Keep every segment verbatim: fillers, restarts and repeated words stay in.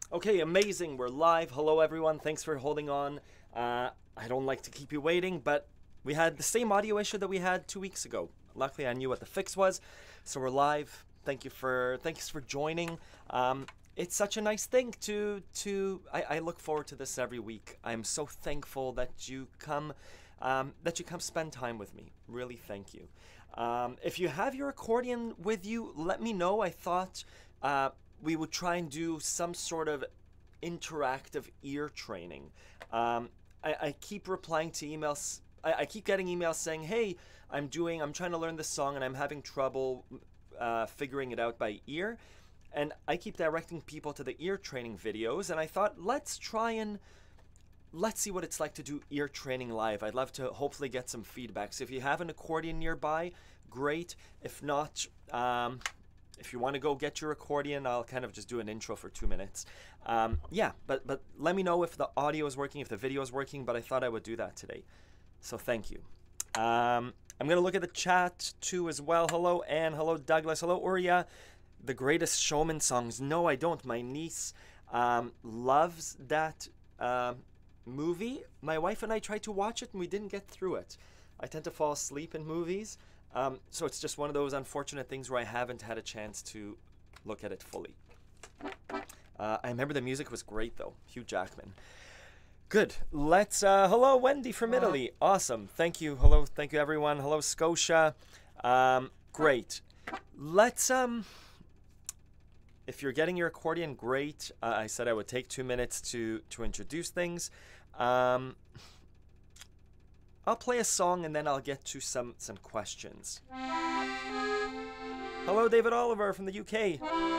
Okay, amazing. We're live. Hello, everyone. Thanks for holding on. Uh, I don't like to keep you waiting, but we had the same audio issue that we had two weeks ago. Luckily, I knew what the fix was, so we're live. Thank you for thanks for joining. Um, it's such a nice thing to to. I, I look forward to this every week. I'm so thankful that you come, um, that you come spend time with me. Really, thank you. Um, if you have your accordion with you, let me know. I thought. Uh, we would try and do some sort of interactive ear training. Um, I, I keep replying to emails. I, I keep getting emails saying, hey, I'm doing, I'm trying to learn this song and I'm having trouble uh, figuring it out by ear. And I keep directing people to the ear training videos. And I thought, let's try and, let's see what it's like to do ear training live. I'd love to hopefully get some feedback. So if you have an accordion nearby, great. If not, um, if you want to go get your accordion, I'll kind of just do an intro for two minutes. Um, yeah, but, but let me know if the audio is working, if the video is working, but I thought I would do that today. So thank you. Um, I'm going to look at the chat too as well. Hello, Anne. Hello, Douglas. Hello, Uria. The Greatest Showman songs. No, I don't. My niece um, loves that uh, movie. My wife and I tried to watch it and we didn't get through it. I tend to fall asleep in movies. Um, so it's just one of those unfortunate things where I haven't had a chance to look at it fully. Uh, I remember the music was great though. Hugh Jackman. Good. Let's, uh, hello Wendy from Italy. Awesome. Thank you. Hello. Thank you everyone. Hello Scotia. Um, great. Let's, um, if you're getting your accordion, great. Uh, I said I would take two minutes to, to introduce things. Um, I'll play a song and then I'll get to some, some questions. Hello, David Oliver from the U K.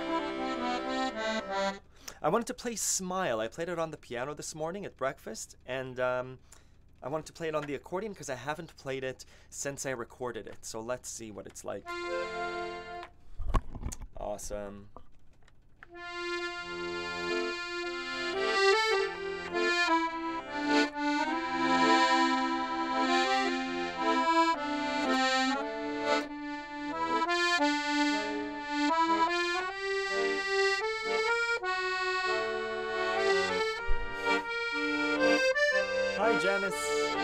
I wanted to play Smile. I played it on the piano this morning at breakfast, and um, I wanted to play it on the accordion because I haven't played it since I recorded it. So let's see what it's like. Awesome. Hi, Janice.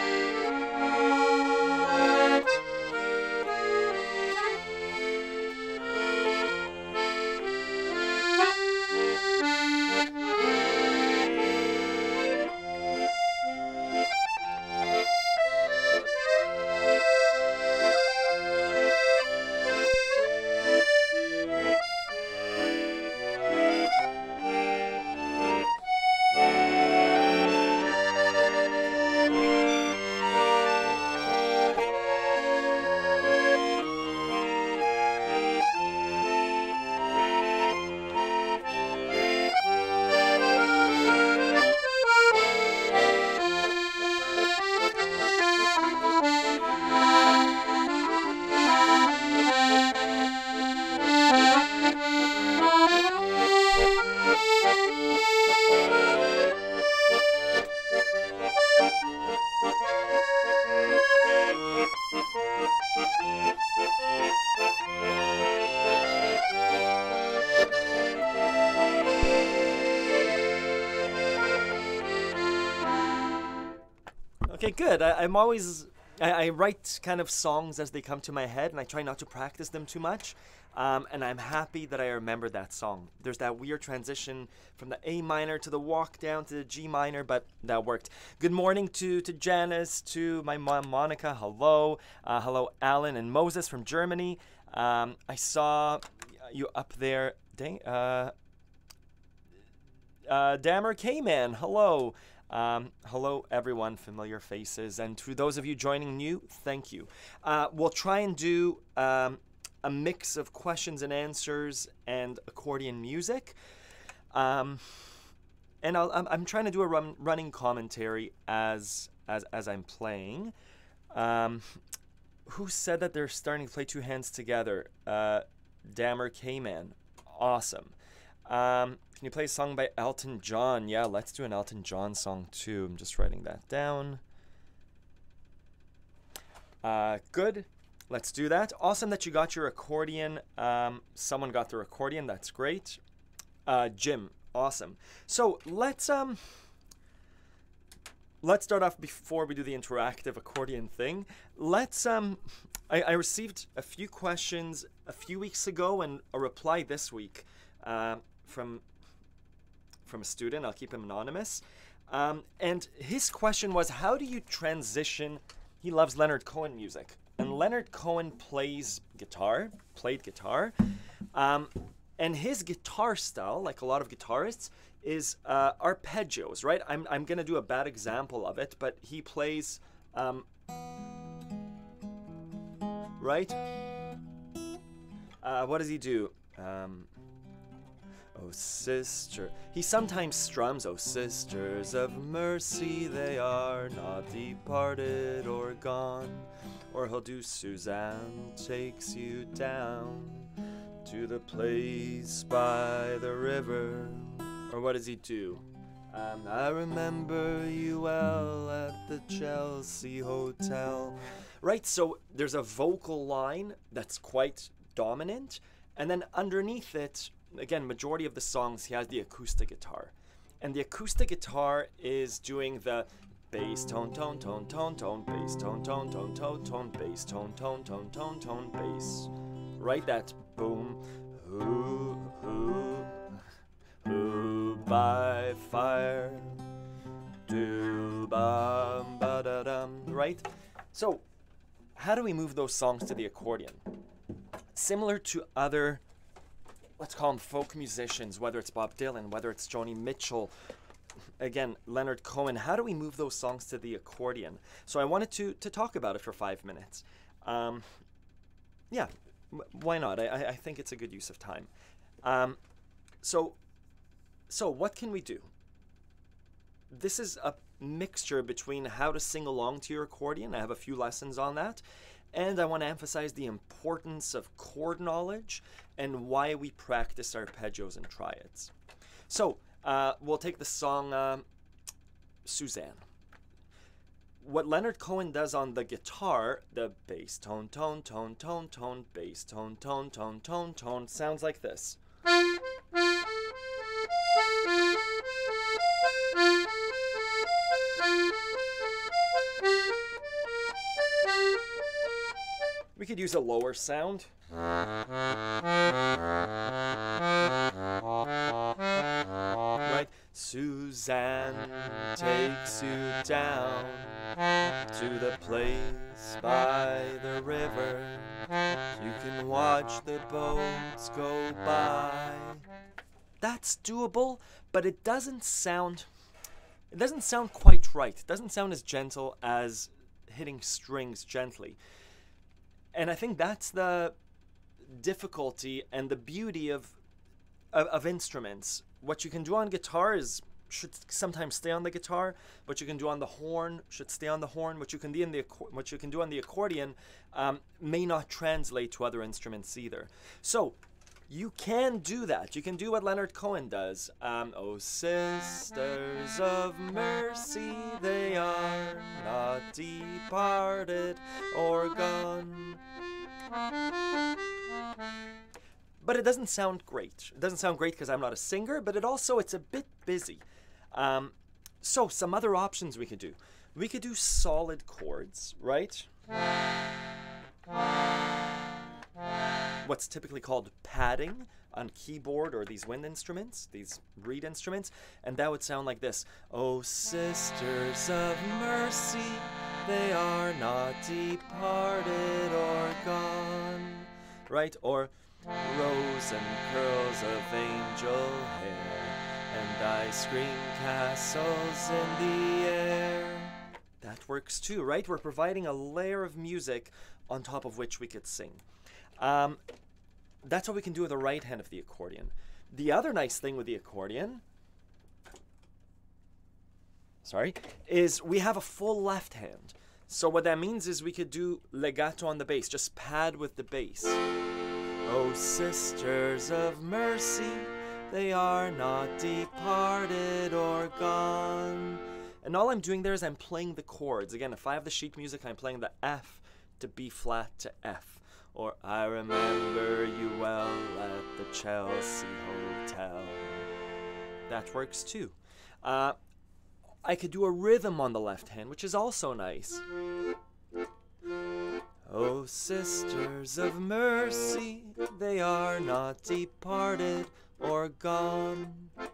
Okay, good. I, I'm always, I, I write kind of songs as they come to my head, and I try not to practice them too much. Um, and I'm happy that I remember that song. There's that weird transition from the A minor to the walk down to the G minor, but that worked. Good morning to, to Janice, to my mom Monica. Hello. Uh, hello, Alan and Moses from Germany. Um, I saw you up there. Dang, uh, uh, Dammer K-Man. Hello. Um, hello, everyone, familiar faces. And to those of you joining new, thank you. Uh, we'll try and do um, a mix of questions and answers and accordion music. Um, and I'll, I'm, I'm trying to do a run, running commentary as, as, as I'm playing. Um, who said that they're starting to play two hands together? Uh, Dammer K-Man. Awesome. Um, can you play a song by Elton John? Yeah, let's do an Elton John song too. I'm just writing that down. Uh, good. Let's do that. Awesome that you got your accordion. Um, someone got their accordion. That's great. Uh, Jim, awesome. So let's um, let's start off before we do the interactive accordion thing. Let's um, I, I received a few questions a few weeks ago and a reply this week uh, from from a student. I'll keep him anonymous. Um, and his question was, how do you transition? He loves Leonard Cohen music, and Leonard Cohen plays guitar, played guitar, um, and his guitar style, like a lot of guitarists, is uh, arpeggios, right? I'm, I'm going to do a bad example of it, but he plays, um, right? Uh, what does he do? Um, oh, sister. He sometimes strums, oh, sisters of mercy, they are not departed or gone. Or he'll do, Suzanne takes you down to the place by the river. Or what does he do? Um, I remember you well at the Chelsea Hotel. Right, so there's a vocal line that's quite dominant, and then underneath it, again, majority of the songs, he has the acoustic guitar. And the acoustic guitar is doing the bass, tone, tone, tone, tone, tone, bass, tone, tone, tone, tone, tone, bass, tone, tone, tone, tone, tone, bass. Right, that boom, who, who, who by fire, do, bum, ba, da, dum, right? So, how do we move those songs to the accordion? Similar to other, let's call them folk musicians, whether it's Bob Dylan, whether it's Joni Mitchell, again, Leonard Cohen, how do we move those songs to the accordion? So I wanted to to talk about it for five minutes. Um, yeah, why not? I, I think it's a good use of time. Um, so, so what can we do? This is a mixture between how to sing along to your accordion. I have a few lessons on that. And I want to emphasize the importance of chord knowledge and why we practice arpeggios and triads. So uh, we'll take the song uh, Suzanne. What Leonard Cohen does on the guitar, the bass tone, tone, tone, tone, tone, bass tone, tone, tone, tone, tone, sounds like this. We could use a lower sound. Right? Suzanne takes you down to the place by the river. You can watch the boats go by. That's doable, but it doesn't sound it doesn't sound quite right. It doesn't sound as gentle as hitting strings gently. And I think that's the difficulty and the beauty of, of of instruments. What you can do on guitar is should sometimes stay on the guitar. What you can do on the horn should stay on the horn. What you can do in the what you can do on the accordion um, may not translate to other instruments either. So you can do that. You can do what Leonard Cohen does. Um, oh, sisters of mercy, they are not departed or gone. But it doesn't sound great. It doesn't sound great because I'm not a singer, but it also, it's a bit busy. Um, so some other options we could do. We could do solid chords, right? What's typically called padding on keyboard or these wind instruments, these reed instruments, and that would sound like this. Oh, sisters of mercy, they are not departed or gone, right? Or rose and curls of angel hair and ice cream castles in the air. That works too, right? We're providing a layer of music on top of which we could sing. Um, that's what we can do with the right hand of the accordion. The other nice thing with the accordion, sorry, is we have a full left hand. So what that means is we could do legato on the bass, just pad with the bass. Oh, sisters of mercy, they are not departed or gone. And all I'm doing there is I'm playing the chords. Again, if I have the sheet music, I'm playing the F to B flat to F. Or I remember you well at the Chelsea Hotel. That works too. Uh, I could do a rhythm on the left hand, which is also nice. Oh, sisters of mercy, they are not departed or gone.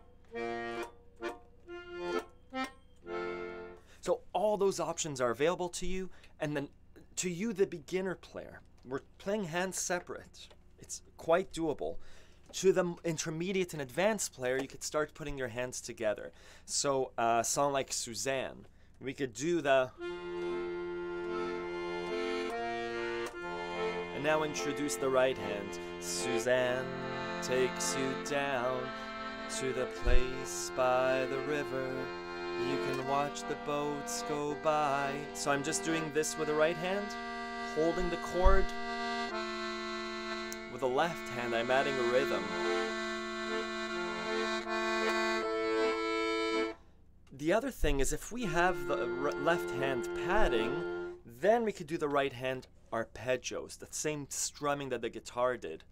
So all those options are available to you, and then to you, the beginner player, we're playing hands separate. It's quite doable. To the intermediate and advanced player, you could start putting your hands together. So uh, a song like Suzanne, we could do the... And now introduce the right hand. Suzanne takes you down to the place by the river. You can watch the boats go by. So I'm just doing this with the right hand, holding the chord. With the left hand, I'm adding a rhythm. The other thing is, if we have the left hand padding, then we could do the right hand arpeggios, the same strumming that the guitar did.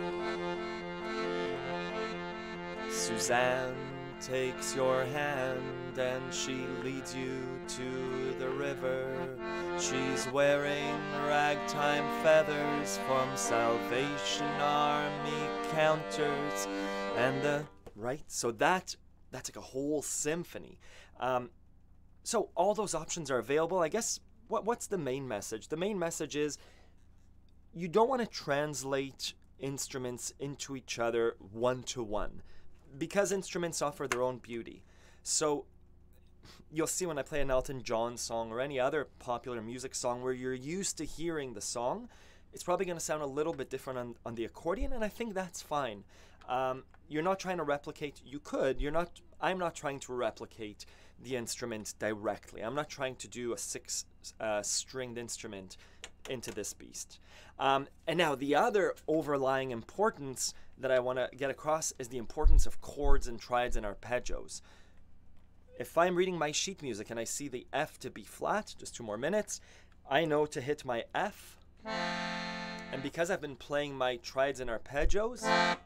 Suzanne takes your hand and she leads you to the river. She's wearing ragtime feathers from Salvation Army counters. And the right, so that that's like a whole symphony. Um, so all those options are available. I guess what what's the main message? The main message is you don't want to translate instruments into each other one to one, because instruments offer their own beauty. So you'll see when I play an Elton John song or any other popular music song where you're used to hearing the song, it's probably going to sound a little bit different on, on the accordion, and I think that's fine. Um, you're not trying to replicate, you could, you're not, I'm not trying to replicate the instrument directly. I'm not trying to do a six uh, stringed instrument into this beast. Um, and now the other overlying importance that I want to get across is the importance of chords and triads and arpeggios. If I'm reading my sheet music and I see the F to B flat, just two more minutes, I know to hit my F. And because I've been playing my triads and arpeggios,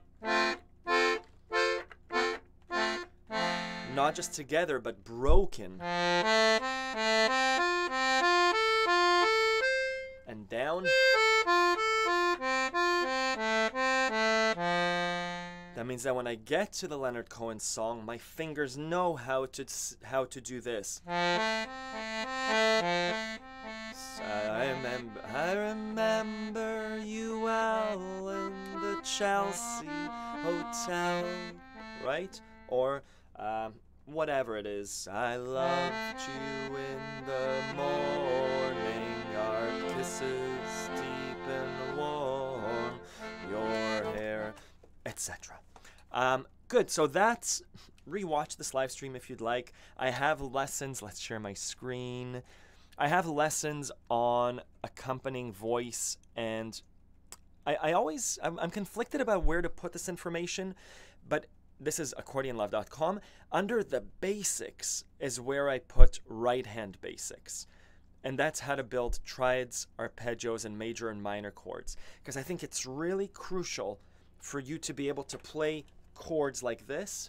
not just together, but broken, and down, that means that when I get to the Leonard Cohen song, my fingers know how to how to do this. I remember, I remember you well in the Chelsea Hotel, right? Or um, whatever it is. I loved you in the morning, our kisses deep and warm, your hair, et cetera. Um, good, so that's, rewatch this live stream if you'd like. I have lessons, let's share my screen. I have lessons on accompanying voice, and I, I always, I'm, I'm conflicted about where to put this information, but this is accordion love dot com. Under the basics is where I put right hand basics. And that's how to build triads, arpeggios, and major and minor chords. Because I think it's really crucial for you to be able to play chords like this.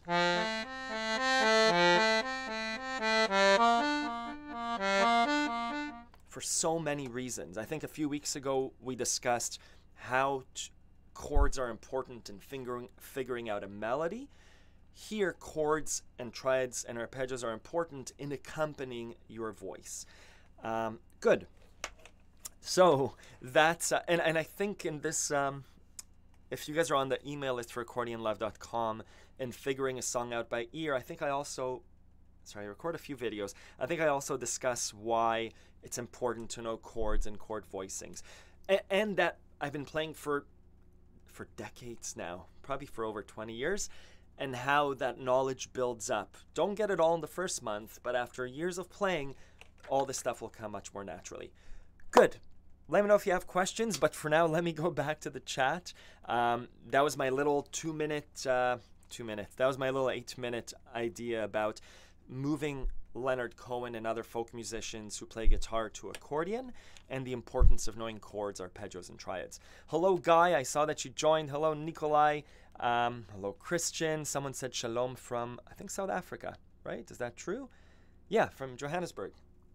For so many reasons. I think a few weeks ago we discussed how t- chords are important in figuring, figuring out a melody. Here, chords and triads and arpeggios are important in accompanying your voice. Um, good. So that's, uh, and, and I think in this, um, if you guys are on the email list for accordion love dot com and figuring a song out by ear, I think I also, sorry, I record a few videos. I think I also discuss why it's important to know chords and chord voicings. A- and that I've been playing for, for decades now, probably for over twenty years. And how that knowledge builds up. Don't get it all in the first month, but after years of playing, all this stuff will come much more naturally. Good. Let me know if you have questions, but for now, let me go back to the chat. Um, that was my little two minute, uh, two minutes, that was my little eight minute idea about moving Leonard Cohen and other folk musicians who play guitar to accordion, and the importance of knowing chords, arpeggios, and triads. Hello, Guy. I saw that you joined. Hello, Nikolai. Um, hello, Christian. Someone said shalom from, I think, South Africa, right? Is that true? Yeah, from Johannesburg.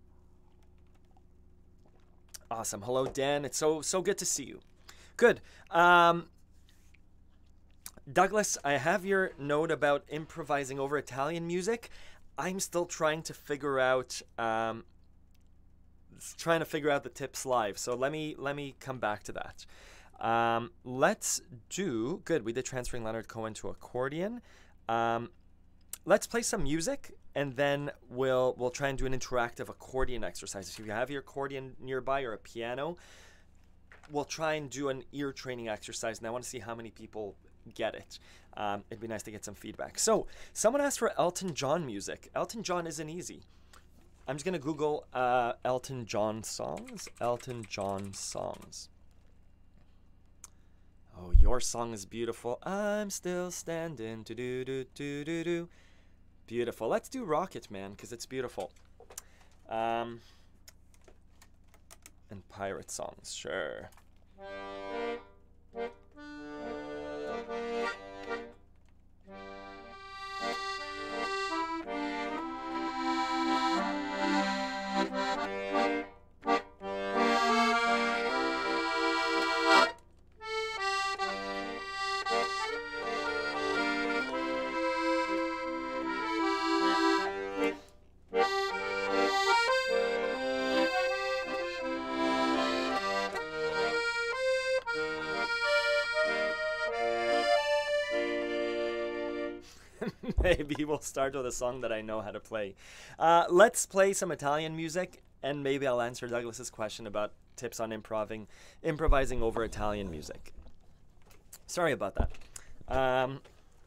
Awesome. Hello, Dan. It's so so good to see you. Good. Um, Douglas, I have your note about improvising over Italian music. I'm still trying to figure out um, trying to figure out the tips live. So let me let me come back to that. Um, let's do good. We did transferring Leonard Cohen to accordion. Um, let's play some music, and then we'll we'll try and do an interactive accordion exercise. If you have your accordion nearby or a piano, we'll try and do an ear training exercise, and I want to see how many people get it. Um, it'd be nice to get some feedback. So someone asked for Elton John music. Elton John isn't easy. I'm just gonna Google uh, Elton John songs. Elton John songs. Oh, your song is beautiful. I'm still standing. Do do do do do do. Beautiful. Let's do Rocket Man because it's beautiful. Um, and pirate songs, sure. Maybe we'll start with a song that I know how to play. Uh, let's play some Italian music, and maybe I'll answer Douglas's question about tips on improving, improvising over Italian music. Sorry about that. Um,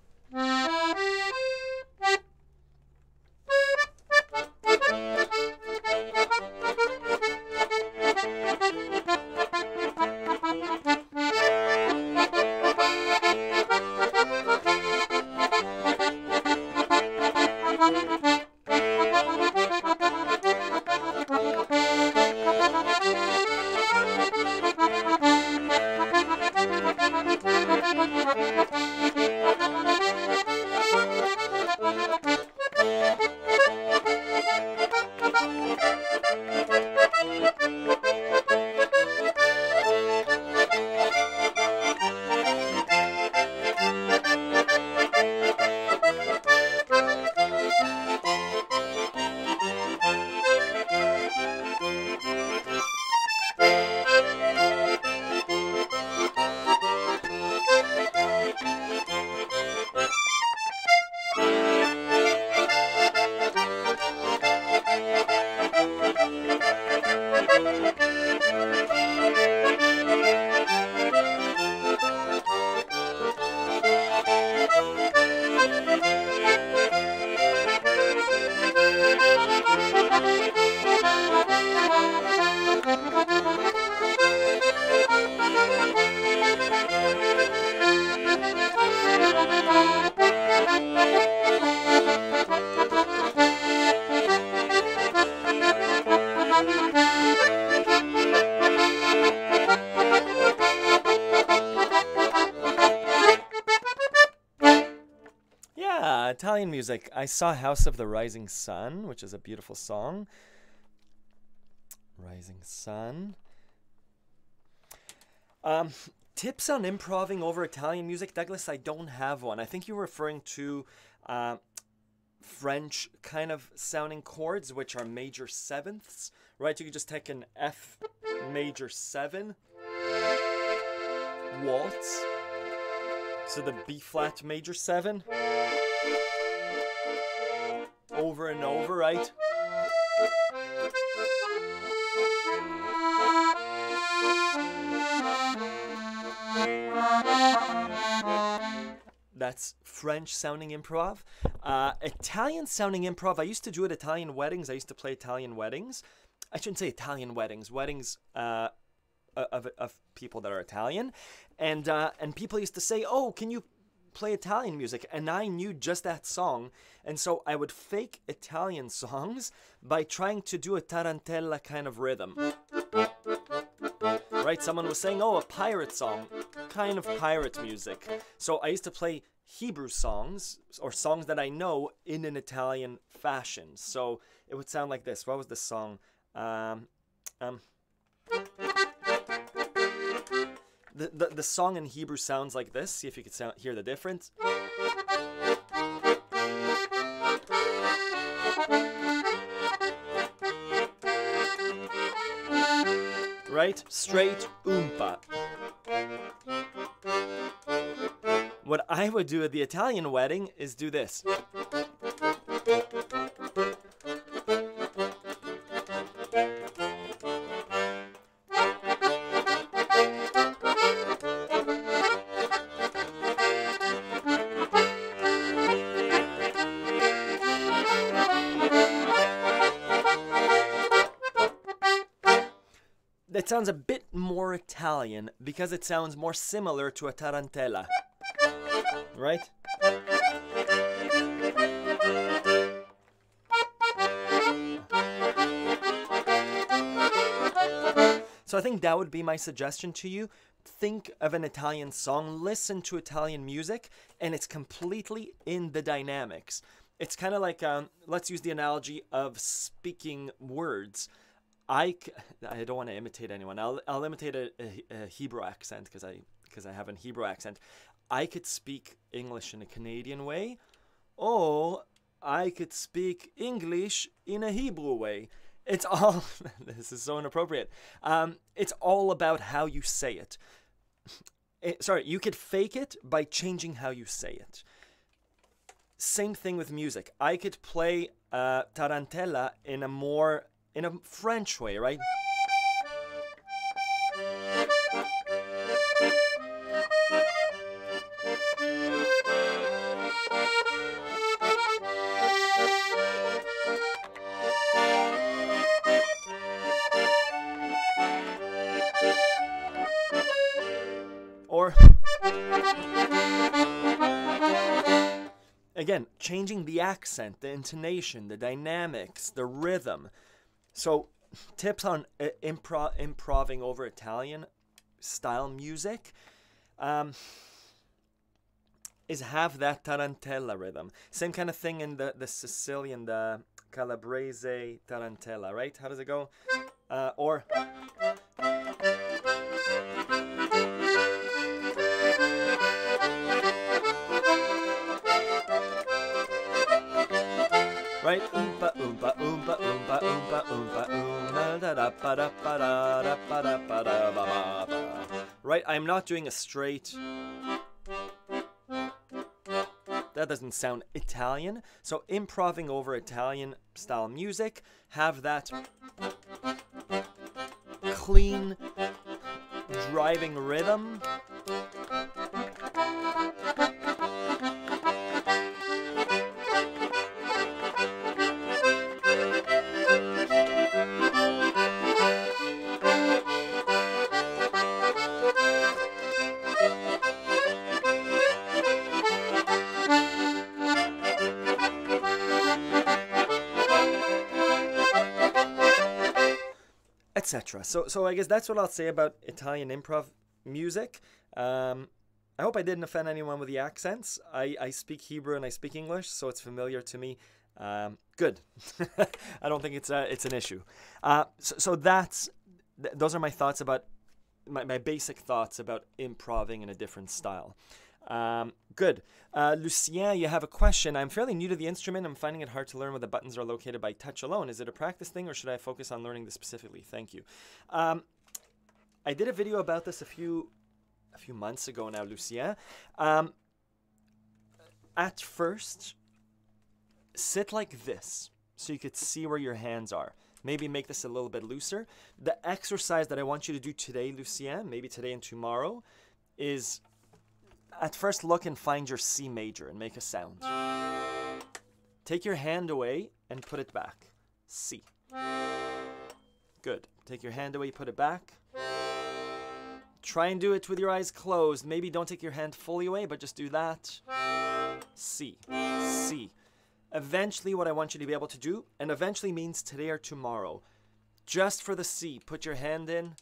Italian music. I saw House of the Rising Sun, which is a beautiful song. Rising Sun. Um, tips on improving over Italian music. Douglas, I don't have one. I think you're referring to uh, French kind of sounding chords, which are major sevenths, right? You could just take an F major seven, waltz, so the B flat major seven, over and over, right? That's French sounding improv. Uh, Italian sounding improv. I used to do it at Italian weddings. I used to play Italian weddings. I shouldn't say Italian weddings. Weddings uh, of, of people that are Italian. And, uh, and people used to say, oh, can you play Italian music? And I knew just that song. And so I would fake Italian songs by trying to do a tarantella kind of rhythm. right? Someone was saying, oh, a pirate song, kind of pirate music. So I used to play Hebrew songs, or songs that I know, in an Italian fashion. So it would sound like this. What was the song? Um, um, the, the, the song in Hebrew sounds like this. See if you could sound, hear the difference. Right? Straight oompa. What I would do at the Italian wedding is do this. That sounds a bit more Italian because it sounds more similar to a tarantella. Right? So I think that would be my suggestion to you. Think of an Italian song, listen to Italian music, and it's completely in the dynamics. It's kind of like, um, let's use the analogy of speaking words. I, I don't want to imitate anyone. I'll, I'll imitate a, a, a Hebrew accent because I, because I have a Hebrew accent. I could speak English in a Canadian way, or I could speak English in a Hebrew way. It's all, this is so inappropriate. Um, it's all about how you say it. it. Sorry, you could fake it by changing how you say it. Same thing with music. I could play uh, tarantella in a more, in a French way, right? Or, again, changing the accent, the intonation, the dynamics, the rhythm. So, tips on uh, impro improving over Italian style music um, is have that tarantella rhythm. Same kind of thing in the, the Sicilian, the Calabrese tarantella, right? How does it go? Uh, or... Right? Oompa, oompa, oompa, oompa, oompa, oompa, oompa, da da ba da ba da da ba da ba da ba ba. Right? I'm not doing a straight... That doesn't sound Italian. So improving over Italian style music, have that clean, driving rhythm. Etc. So, so I guess that's what I'll say about Italian improv music. Um, I hope I didn't offend anyone with the accents. I, I speak Hebrew and I speak English, so it's familiar to me. Um, good. I don't think it's a, it's an issue. Uh, so, so that's th those are my thoughts about my, my basic thoughts about improving in a different style. Um, good. Uh, Lucien, you have a question. I'm fairly new to the instrument. I'm finding it hard to learn where the buttons are located by touch alone. Is it a practice thing, or should I focus on learning this specifically? Thank you. Um, I did a video about this a few a few months ago now, Lucien. Um, at first, sit like this so you could see where your hands are. Maybe make this a little bit looser. The exercise that I want you to do today, Lucien, maybe today and tomorrow, is... At first, look and find your C major and make a sound. Take your hand away and put it back. C. Good. Take your hand away, put it back. Try and do it with your eyes closed. Maybe don't take your hand fully away, but just do that. C. C. Eventually, what I want you to be able to do, and eventually means today or tomorrow, just for the C, put your hand in,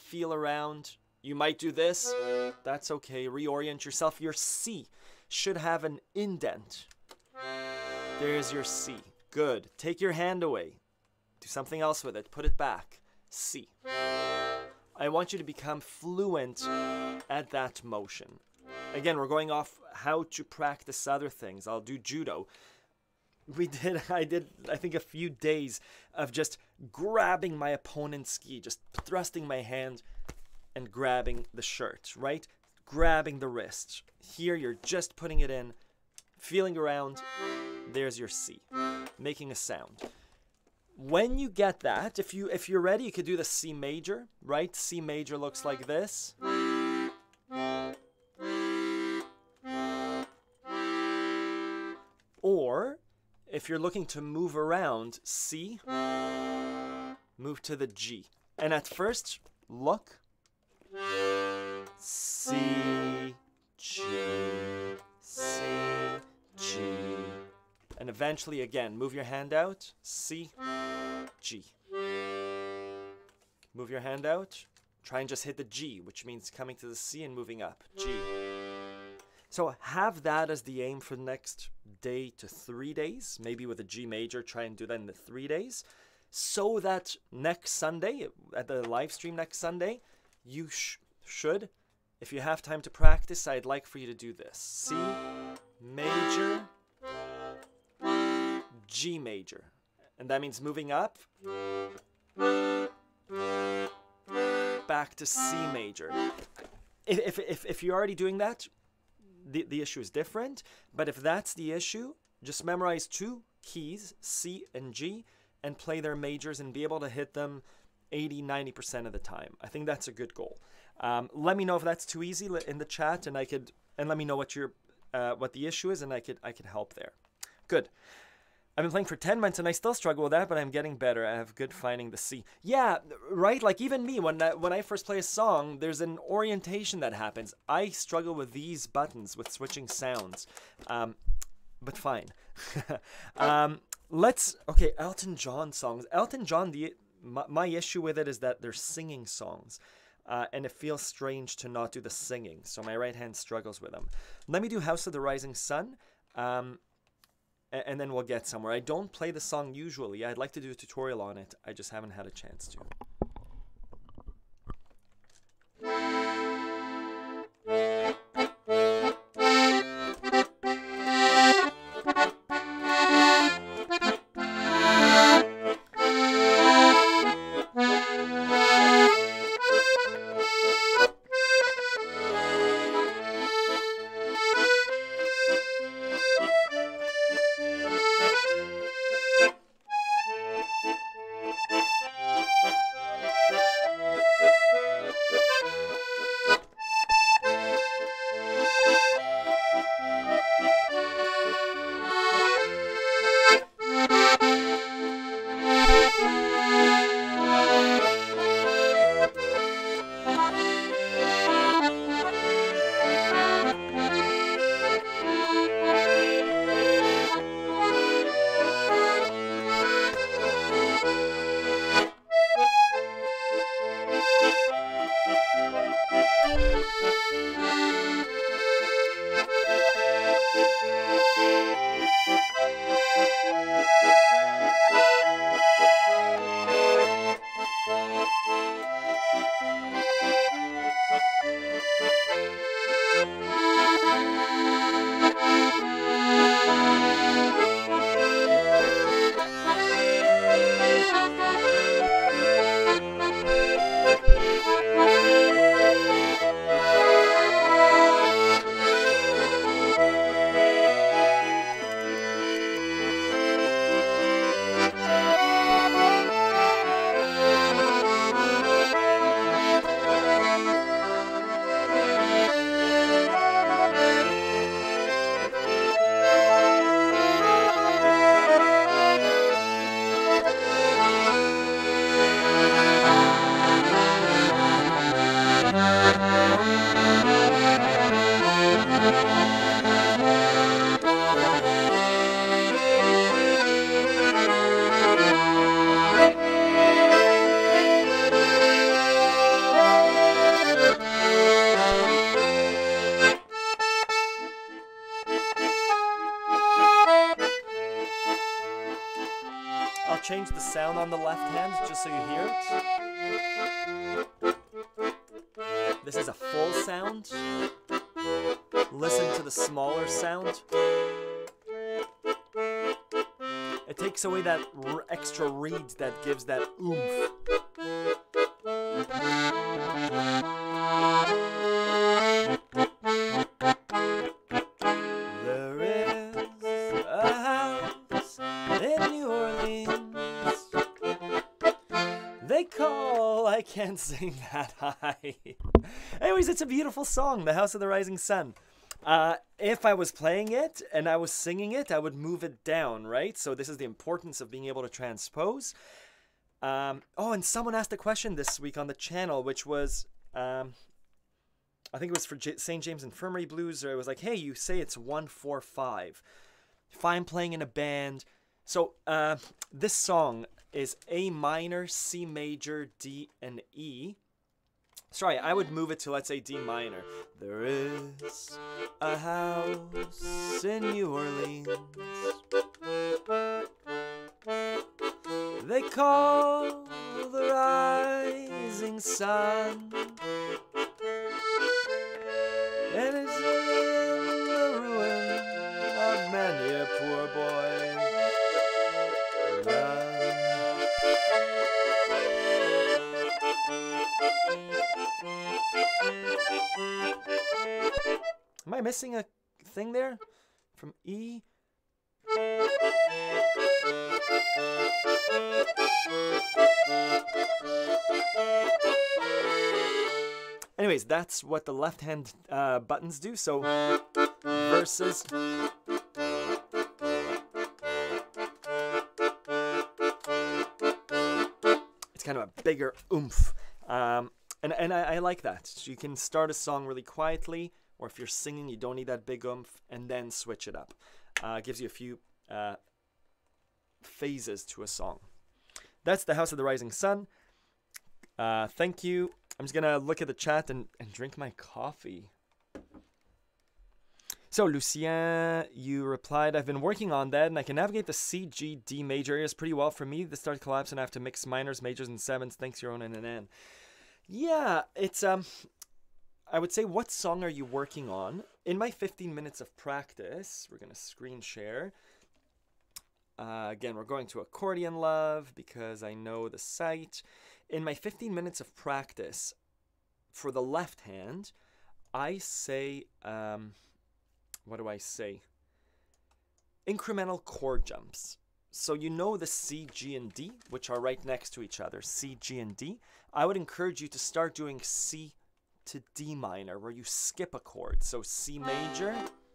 feel around. You might do this. That's okay. Reorient yourself. Your C should have an indent. There's your C. Good. Take your hand away. Do something else with it. Put it back. C. I want you to become fluent at that motion. Again, we're going off how to practice other things. I'll do judo. We did, I did, I think a few days of just grabbing my opponent's gi, just thrusting my hand and grabbing the shirt, right? Grabbing the wrist. Here, you're just putting it in, feeling around. There's your C, making a sound. When you get that, if you if you're ready, you could do the C major, right? C major looks like this. Or if you're looking to move around, C, move to the G. And at first, look. C, G, C, G. And eventually, again, move your hand out. C, G. Move your hand out. Try and just hit the G, which means coming to the C and moving up. G. So have that as the aim for the next day to three days. Maybe with a G major, try and do that in the three days. So that next Sunday, at the live stream next Sunday, you sh should, if you have time to practice, I'd like for you to do this. C major, G major. And that means moving up, back to C major. If, if, if, if you're already doing that, the, the issue is different. But if that's the issue, just memorize two keys, C and G, and play their majors and be able to hit them eighty, ninety percent of the time. I think that's a good goal. Um, let me know if that's too easy in the chat, and I could, and let me know what your, uh, what the issue is, and I could, I could help there. Good. I've been playing for ten months and I still struggle with that, but I'm getting better. I have good finding the C. Yeah, right? Like even me, when I, when I first play a song, there's an orientation that happens. I struggle with these buttons, with switching sounds. Um, but fine. um, let's, okay, Elton John songs. Elton John, the, my, my issue with it is that they're singing songs. Uh, and it feels strange to not do the singing. So my right hand struggles with them. Let me do House of the Rising Sun. Um... And then we'll get somewhere. I don't play the song usually. I'd like to do a tutorial on it. I just haven't had a chance to. I'll change the sound on the left hand just so you hear it. This is a full sound. Listen to the smaller sound. It takes away that r extra reed that gives that oomph. There is a house in New Orleans. They call, I can't sing that high. Anyways, it's a beautiful song, The House of the Rising Sun. Uh, if I was playing it and I was singing it, I would move it down, right? So this is the importance of being able to transpose. Um, oh, and someone asked a question this week on the channel, which was, um, I think it was for J Saint James Infirmary Blues, or it was like, hey, you say it's one, four, five. If I'm playing in a band. So uh, this song is A minor, C major, D, and E. Sorry, I would move it to, let's say, D minor. There is a house in New Orleans. They call the rising sun. And it's in the ruin of many a poor boy. Am I missing a thing there? From E? Anyways, that's what the left hand uh, buttons do. So versus. It's kind of a bigger oomph. Um, and and I, I like that. So you can start a song really quietly, or if you're singing, you don't need that big oomph, and then switch it up. Uh, it gives you a few uh, phases to a song. That's The House of the Rising Sun. Uh, thank you. I'm just going to look at the chat and, and drink my coffee. So, Lucien, you replied, I've been working on that, and I can navigate the C, G, D major areas pretty well. For me, the start collapse, and I have to mix minors, majors, and sevens. Thanks, your own and an N. Yeah, it's, um, I would say, what song are you working on? In my fifteen minutes of practice, we're going to screen share. Uh, again, we're going to Accordion Love because I know the site. In my fifteen minutes of practice, for the left hand, I say, um, what do I say? Incremental chord jumps. So you know the C, G, and D, which are right next to each other, C, G, and D. I would encourage you to start doing C to D minor, where you skip a chord. So C major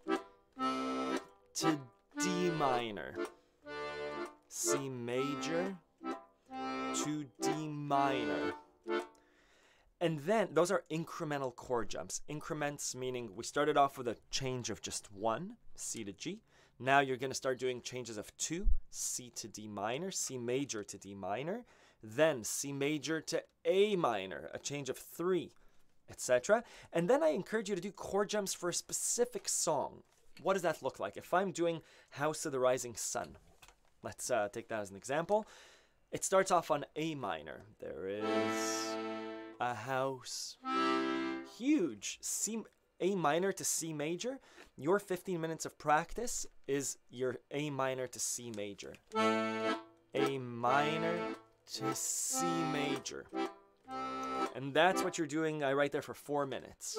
to D minor. C major to D minor. And then those are incremental chord jumps. Increments meaning we started off with a change of just one, C to G. Now you're going to start doing changes of two, C to D minor, C major to D minor, then C major to A minor, a change of three, et cetera. And then I encourage you to do chord jumps for a specific song. What does that look like? If I'm doing House of the Rising Sun, let's uh, take that as an example. It starts off on A minor. There is a house. Huge. C, A minor to C major. Your fifteen minutes of practice is your A minor to C major. A minor to C major. And that's what you're doing uh, right there for four minutes.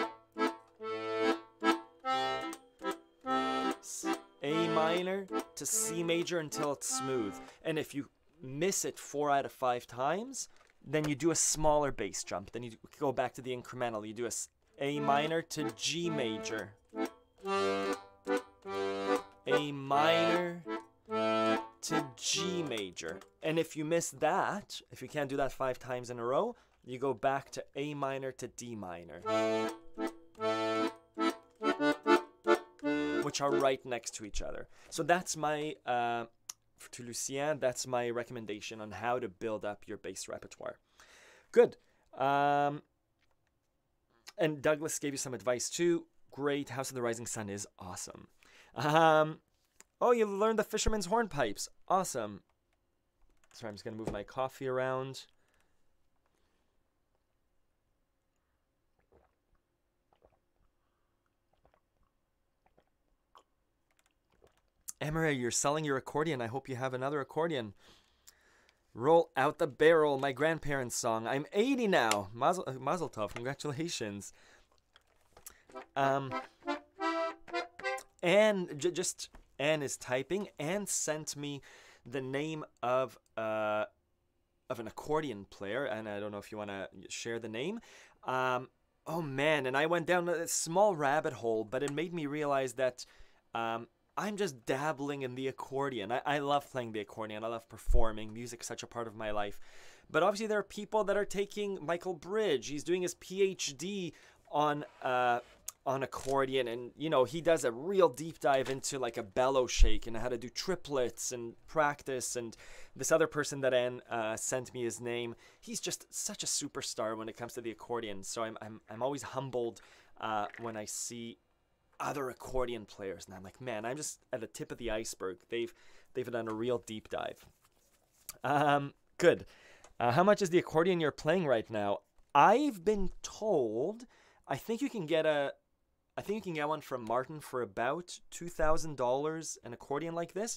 A minor to C major until it's smooth. And if you miss it four out of five times, then you do a smaller bass jump. Then you go back to the incremental. You do a A minor to G major. A minor to G major. And if you miss that, if you can't do that five times in a row, you go back to A minor to D minor, which are right next to each other. So that's my, uh, to Lucien, that's my recommendation on how to build up your bass repertoire. Good. Um, and Douglas gave you some advice too. Great. House of the Rising Sun is awesome. Um, oh, you learned the Fisherman's Hornpipes. Awesome. Sorry, I'm just going to move my coffee around. Emery, you're selling your accordion. I hope you have another accordion. Roll out the barrel, my grandparents' song. I'm eighty now. Mazel, uh, Mazel tov. Congratulations. Um, Anne, j- just Anne is typing. Anne sent me the name of uh of an accordion player, and I don't know if you want to share the name. Um, oh man, and I went down a small rabbit hole, but it made me realize that um. I'm just dabbling in the accordion. I, I love playing the accordion. I love performing. Music's such a part of my life. But obviously there are people that are taking Michael Bridge. He's doing his P H D on uh, on accordion. And, you know, he does a real deep dive into like a bellow shake and how to do triplets and practice. And this other person that Anne uh, sent me his name, he's just such a superstar when it comes to the accordion. So I'm, I'm, I'm always humbled uh, when I see other accordion players, and I'm like, man, I'm just at the tip of the iceberg. They've they've done a real deep dive. Um, good. Uh, how much is the accordion you're playing right now? I've been told, I think you can get a, I think you can get one from Martin for about two thousand dollars. An accordion like this.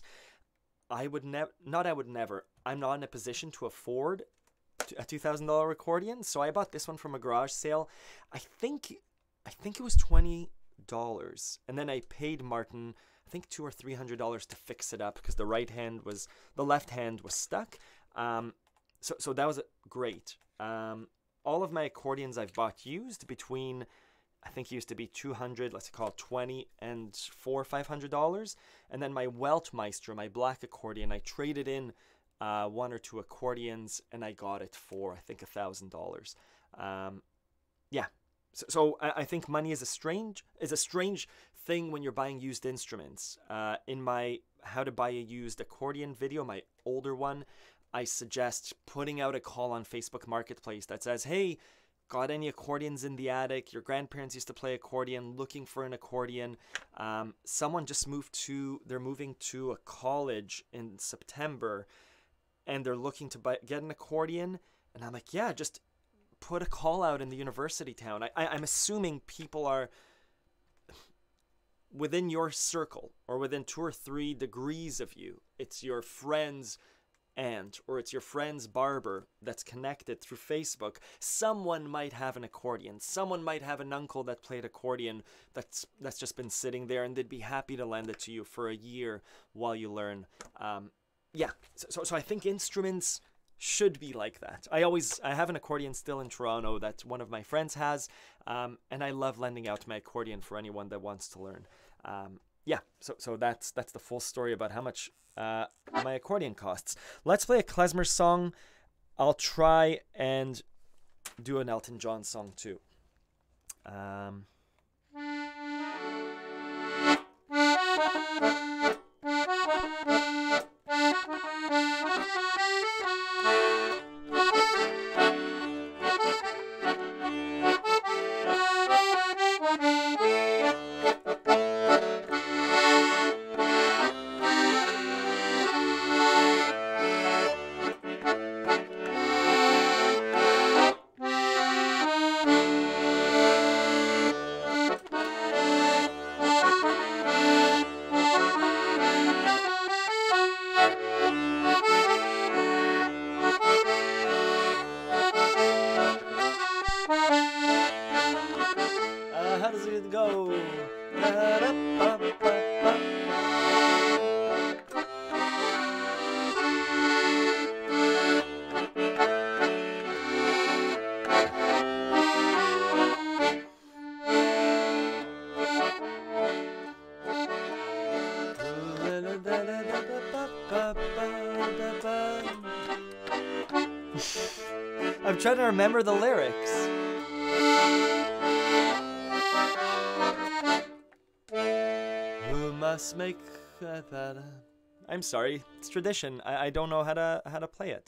I would never, not I would never. I'm not in a position to afford a two thousand dollar accordion, so I bought this one from a garage sale. I think, I think it was twenty dollars, and then I paid Martin I think two or three hundred dollars to fix it up because the right hand was the left hand was stuck. Um, so so that was great. Um, all of my accordions I've bought used between I think it used to be two hundred, let's call it twenty and four or five hundred dollars, and then my Weltmeister, my black accordion, I traded in uh, one or two accordions and I got it for I think a thousand dollars. Um, yeah. So, so I think money is a strange is a strange thing when you're buying used instruments. Uh, in my how to buy a used accordion video, my older one, I suggest putting out a call on Facebook Marketplace that says, "Hey, got any accordions in the attic? Your grandparents used to play accordion. Looking for an accordion. Um, someone just moved to. They're moving to a college in September, and they're looking to buy get an accordion." And I'm like, "Yeah, just." Put a call out in the university town. I, I, I'm assuming people are within your circle or within two or three degrees of you. It's your friend's aunt or it's your friend's barber that's connected through Facebook. Someone might have an accordion. Someone might have an uncle that played accordion that's that's just been sitting there, and they'd be happy to lend it to you for a year while you learn. Um, yeah, so, so so I think instruments should be like that. I always, I have an accordion still in Toronto that one of my friends has, um, and I love lending out my accordion for anyone that wants to learn. Um, yeah, so so that's that's the full story about how much uh, my accordion costs. Let's play a klezmer song. I'll try and do an Elton John song too. Um, I'm trying to remember the lyrics. Who must make that? I'm sorry, it's tradition. I, I don't know how to how to play it.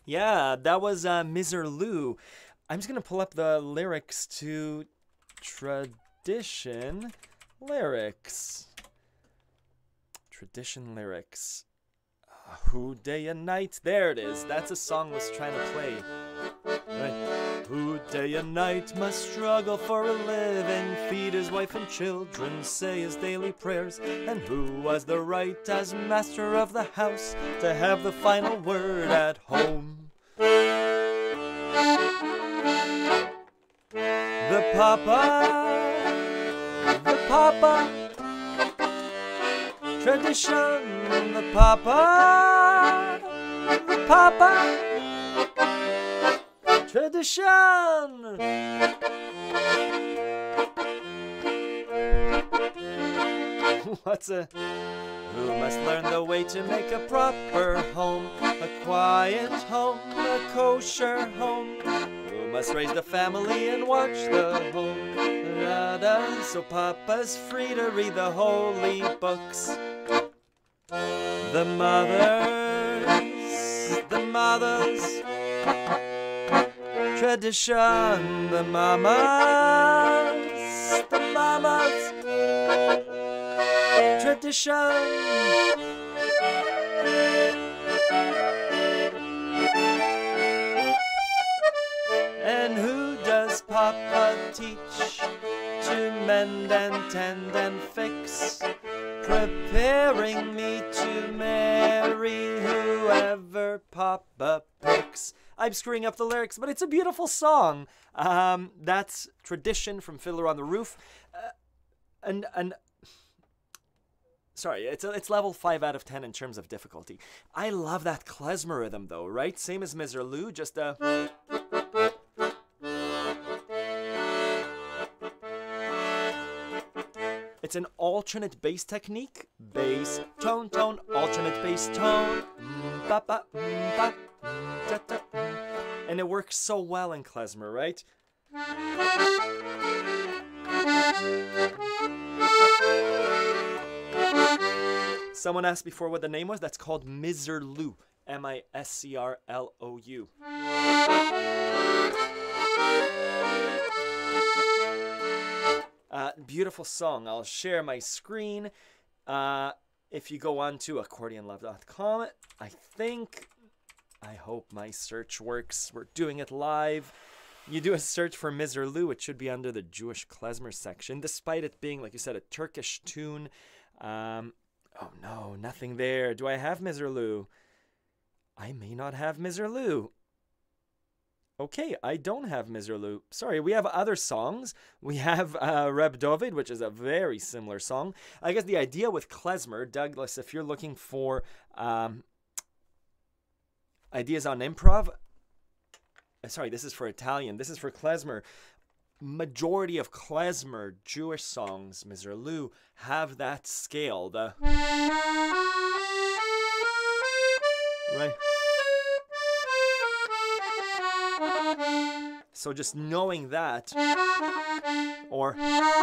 Yeah, that was uh, Miserlou. I'm just going to pull up the lyrics to Tradition lyrics. Tradition lyrics. Uh, who day and night. There it is. That's a song I was trying to play. Right. Who day and night must struggle for a living, feed his wife and children, say his daily prayers, and who has the right as master of the house to have the final word at home. The Papa, the Papa, tradition, the Papa, the Papa, tradition. What's a... Who must learn the way to make a proper home, a quiet home, a kosher home. Who must raise the family and watch the home. Da, da. So Papa's free to read the holy books. The mothers, the mothers, tradition, the mamas, the mamas, tradition. And who does Papa teach to mend and tend and fix, preparing me to marry whoever Papa picks? I'm screwing up the lyrics, but it's a beautiful song. Um, that's Tradition from Fiddler on the Roof. Uh, and, and, sorry, it's, a, it's level five out of ten in terms of difficulty. I love that klezmer rhythm though, right? Same as Miserlou, just a... It's an alternate bass technique. Bass, tone, tone, alternate bass tone. Mm, ba, ba, mm, ba, mm, da, da, mm. And it works so well in klezmer, right? Someone asked before what the name was. That's called Miserlou. M I S C R L O U. Uh, beautiful song. I'll share my screen. Uh, if you go on to accordion love dot com, I think, I hope my search works. We're doing it live. You do a search for Miserlou, it should be under the Jewish klezmer section, despite it being, like you said, a Turkish tune. Um, oh no, nothing there. Do I have Miserlou? I may not have Miserlou. Okay, I don't have Miserlou. Sorry, we have other songs. We have uh, Reb Dovid, which is a very similar song. I guess the idea with klezmer, Douglas, if you're looking for um, ideas on improv, sorry, this is for Italian. This is for klezmer. Majority of klezmer Jewish songs, Miserlou, have that scale. The right. So just knowing that, or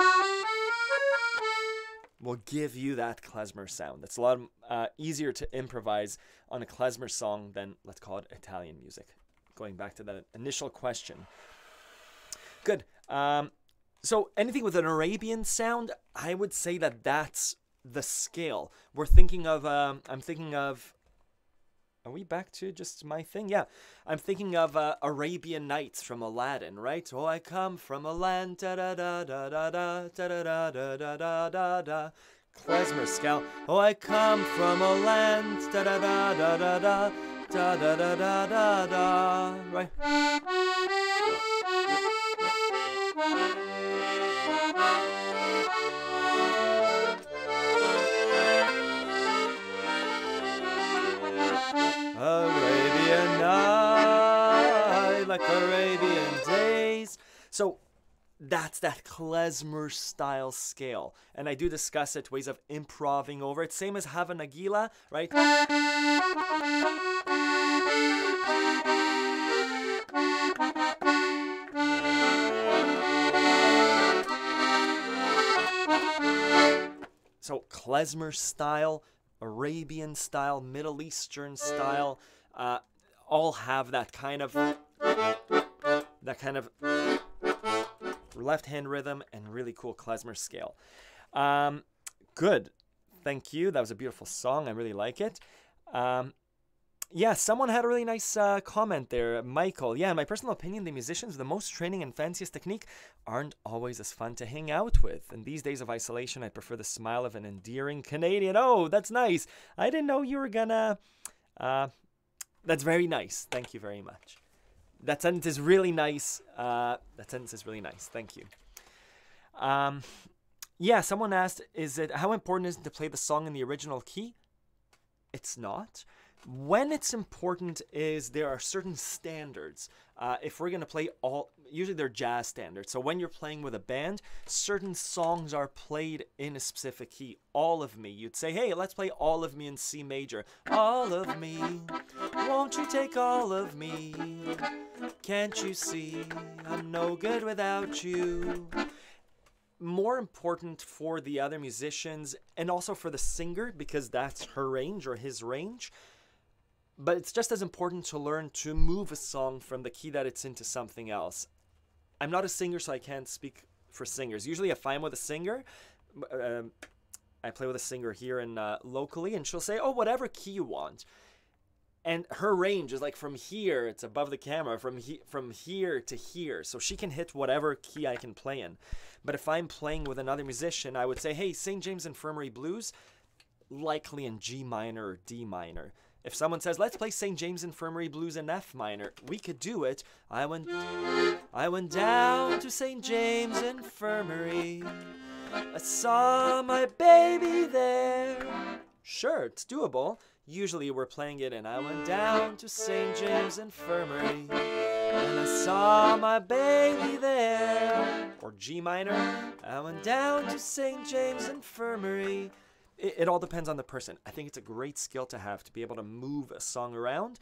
will give you that klezmer sound. It's a lot uh, easier to improvise on a klezmer song than, let's call it, Italian music. Going back to that initial question. Good. Um, so anything with an Arabian sound, I would say that that's the scale. We're thinking of, um, I'm thinking of, are we back to just my thing? Yeah. I'm thinking of uh, Arabian Nights from Aladdin, right? Oh, I come from a land, da-da-da-da-da-da, da-da-da-da-da-da-da. Klezmer scale. Oh, I come from a land, da-da-da-da-da-da, da-da-da-da-da-da, right? Arabian night, like Arabian days. So that's that klezmer style scale. And I do discuss it, ways of improving over it. Same as Hava Nagila, right? So klezmer style, Arabian style, Middle Eastern style, uh, all have that kind of that kind of left hand rhythm and really cool klezmer scale. Um, good. Thank you. That was a beautiful song. I really like it. Um, yeah, someone had a really nice uh, comment there. Michael. Yeah, in my personal opinion, the musicians with the most training and fanciest technique aren't always as fun to hang out with. In these days of isolation, I prefer the smile of an endearing Canadian. Oh, that's nice. I didn't know you were gonna... Uh, that's very nice. Thank you very much. That sentence is really nice. Uh, that sentence is really nice. Thank you. Um... Yeah, someone asked, is it how important is it to play the song in the original key? It's not. When it's important is there are certain standards. Uh, if we're going to play all, usually they're jazz standards. So when you're playing with a band, certain songs are played in a specific key. All of Me. You'd say, hey, let's play All of Me in C major. All of me, won't you take all of me? Can't you see I'm no good without you? More important for the other musicians and also for the singer because that's her range or his range. But it's just as important to learn to move a song from the key that it's into something else. I'm not a singer, so I can't speak for singers. Usually if I'm with a singer, um, I play with a singer here and uh, locally, and she'll say, oh, whatever key you want. And her range is like from here, it's above the camera, from he from here to here. So she can hit whatever key I can play in. But if I'm playing with another musician, I would say, hey, Saint James Infirmary Blues, likely in G minor or D minor. If someone says, let's play Saint James Infirmary Blues in F minor, we could do it. I went, I went down to Saint James Infirmary. I saw my baby there. Sure, it's doable. Usually we're playing it and I went down to Saint James Infirmary and I saw my baby there. Or G minor, I went down to Saint James Infirmary. It, it all depends on the person. I think it's a great skill to have to be able to move a song around.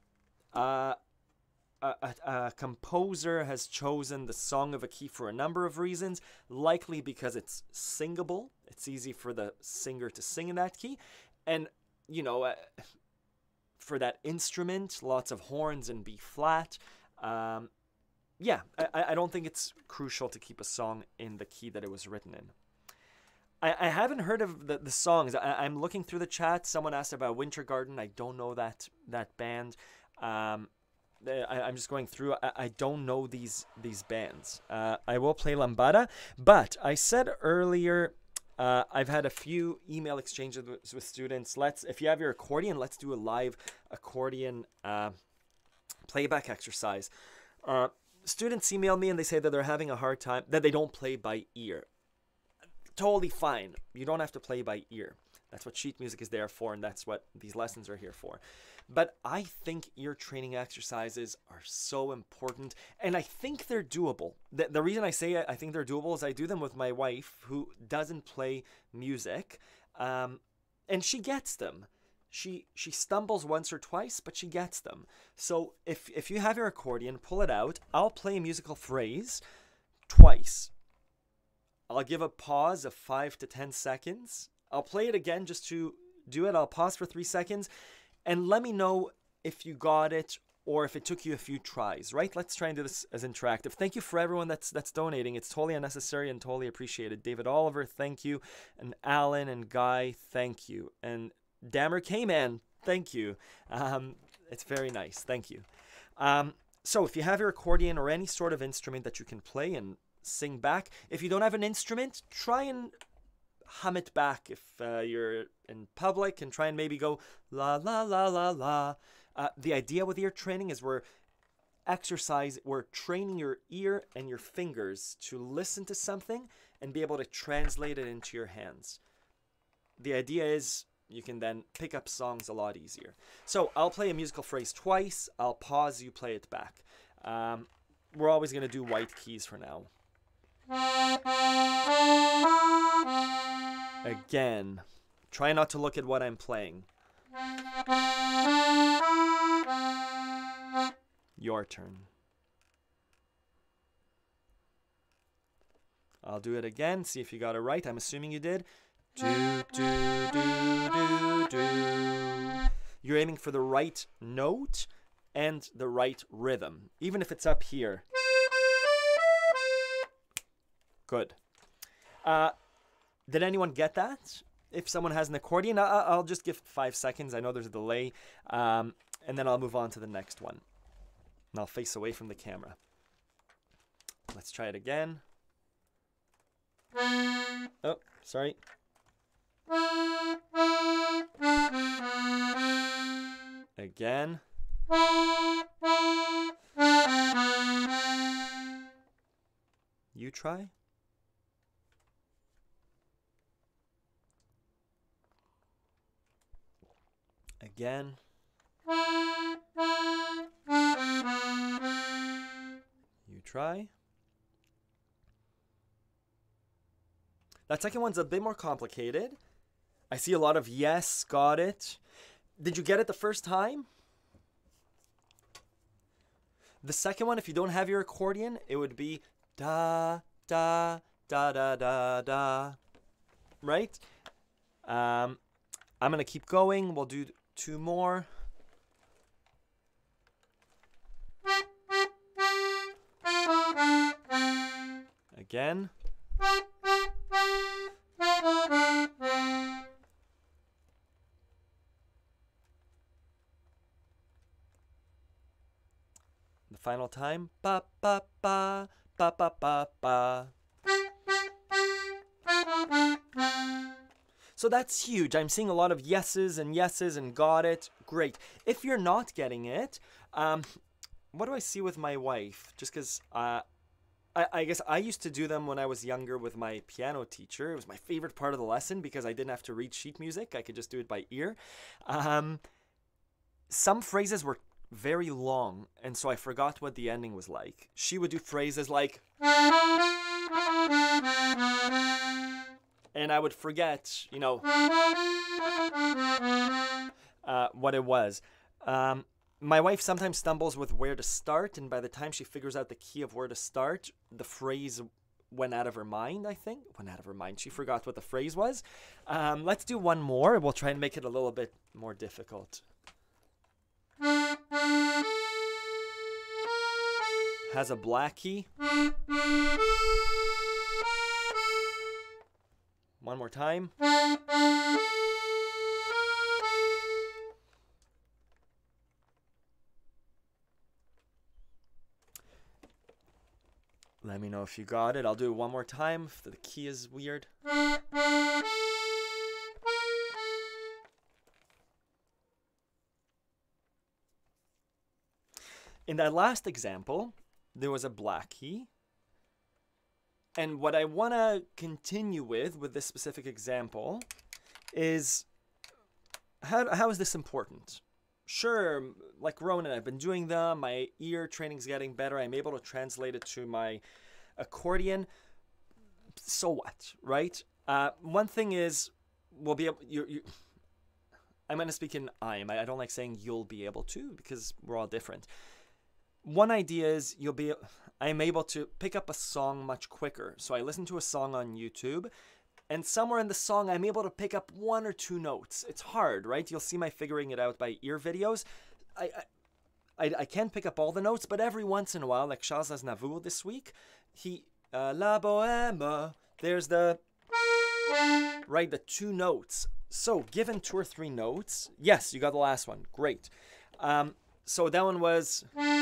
Uh, a, a, a composer has chosen the song of a key for a number of reasons, likely because it's singable. It's easy for the singer to sing in that key. And you know, uh, for that instrument, lots of horns and B flat. Um, yeah, I, I don't think it's crucial to keep a song in the key that it was written in. I, I haven't heard of the, the songs. I, I'm looking through the chat. Someone asked about Winter Garden. I don't know that that band. Um, I, I'm just going through. I, I don't know these these bands. Uh, I will play Lambada, but I said earlier. Uh, I've had a few email exchanges with, with students. Let's, if you have your accordion, let's do a live accordion uh, playback exercise. Uh, students email me and they say that they're having a hard time, that they don't play by ear. Totally fine. You don't have to play by ear. That's what sheet music is there for, and that's what these lessons are here for. But I think ear training exercises are so important, and I think they're doable. The, the reason I say I think they're doable is I do them with my wife, who doesn't play music, um, and she gets them. She she stumbles once or twice, but she gets them. So if, if you have your accordion, pull it out. I'll play a musical phrase twice. I'll give a pause of five to ten seconds. I'll play it again just to do it. I'll pause for three seconds and let me know if you got it or if it took you a few tries, right? Let's try and do this as interactive. Thank you for everyone that's that's donating. It's totally unnecessary and totally appreciated. David Oliver, thank you. And Alan and Guy, thank you. And Dammer K-Man, thank you. Um, it's very nice. Thank you. Um, so if you have your accordion or any sort of instrument that you can play and sing back, if you don't have an instrument, try and hum it back if uh, you're in public, and try and maybe go la la la la la. Uh, the idea with ear training is we're exercise, we're training your ear and your fingers to listen to something and be able to translate it into your hands. The idea is you can then pick up songs a lot easier. So I'll play a musical phrase twice. I'll pause, you play it back. Um, we're always going to do white keys for now. Again, try not to look at what I'm playing. Your turn. I'll do it again, see if you got it right. I'm assuming you did. Do, do, do, do, do. You're aiming for the right note, and the right rhythm, even if it's up here. Good. Uh, did anyone get that? If someone has an accordion, I I'll just give five seconds. I know there's a delay. Um, and then I'll move on to the next one. And I'll face away from the camera. Let's try it again. Oh, sorry. Again. You try. Again. You try. That second one's a bit more complicated. I see a lot of yes, got it. Did you get it the first time? The second one, if you don't have your accordion, it would be da, da, da, da, da, da. Right? Um, I'm going to keep going. We'll do two more. Again. The final time. Ba ba ba ba ba ba ba. So that's huge. I'm seeing a lot of yeses and yeses and got it. Great. If you're not getting it, um, what do I see with my wife? Just because uh, I, I guess I used to do them when I was younger with my piano teacher. It was my favorite part of the lesson because I didn't have to read sheet music. I could just do it by ear. Um, some phrases were very long, and so I forgot what the ending was like. She would do phrases like... and I would forget, you know, uh, what it was. Um, my wife sometimes stumbles with where to start, and by the time she figures out the key of where to start, the phrase went out of her mind, I think. Went out of her mind. She forgot what the phrase was. Um, let's do one more. We'll try and make it a little bit more difficult. Has a black key. One more time. Let me know if you got it. I'll do it one more time if the key is weird. In that last example, there was a black key. And what I want to continue with, with this specific example, is how, how is this important? Sure, like Ronan, I've been doing them. My ear training's getting better. I'm able to translate it to my accordion. So what, right? Uh, one thing is, we'll be able... You, you, I'm going to speak in I'm. I don't like saying you'll be able to because we're all different. One idea is you'll be... I'm able to pick up a song much quicker. So I listen to a song on YouTube, and somewhere in the song, I'm able to pick up one or two notes. It's hard, right? You'll see my figuring it out by ear videos. I I, I, I can't pick up all the notes, but every once in a while, like Charles Aznavour this week, he... Uh, La Bohème, there's the... Right, the two notes. So, given two or three notes... Yes, you got the last one. Great. Um, so that one was...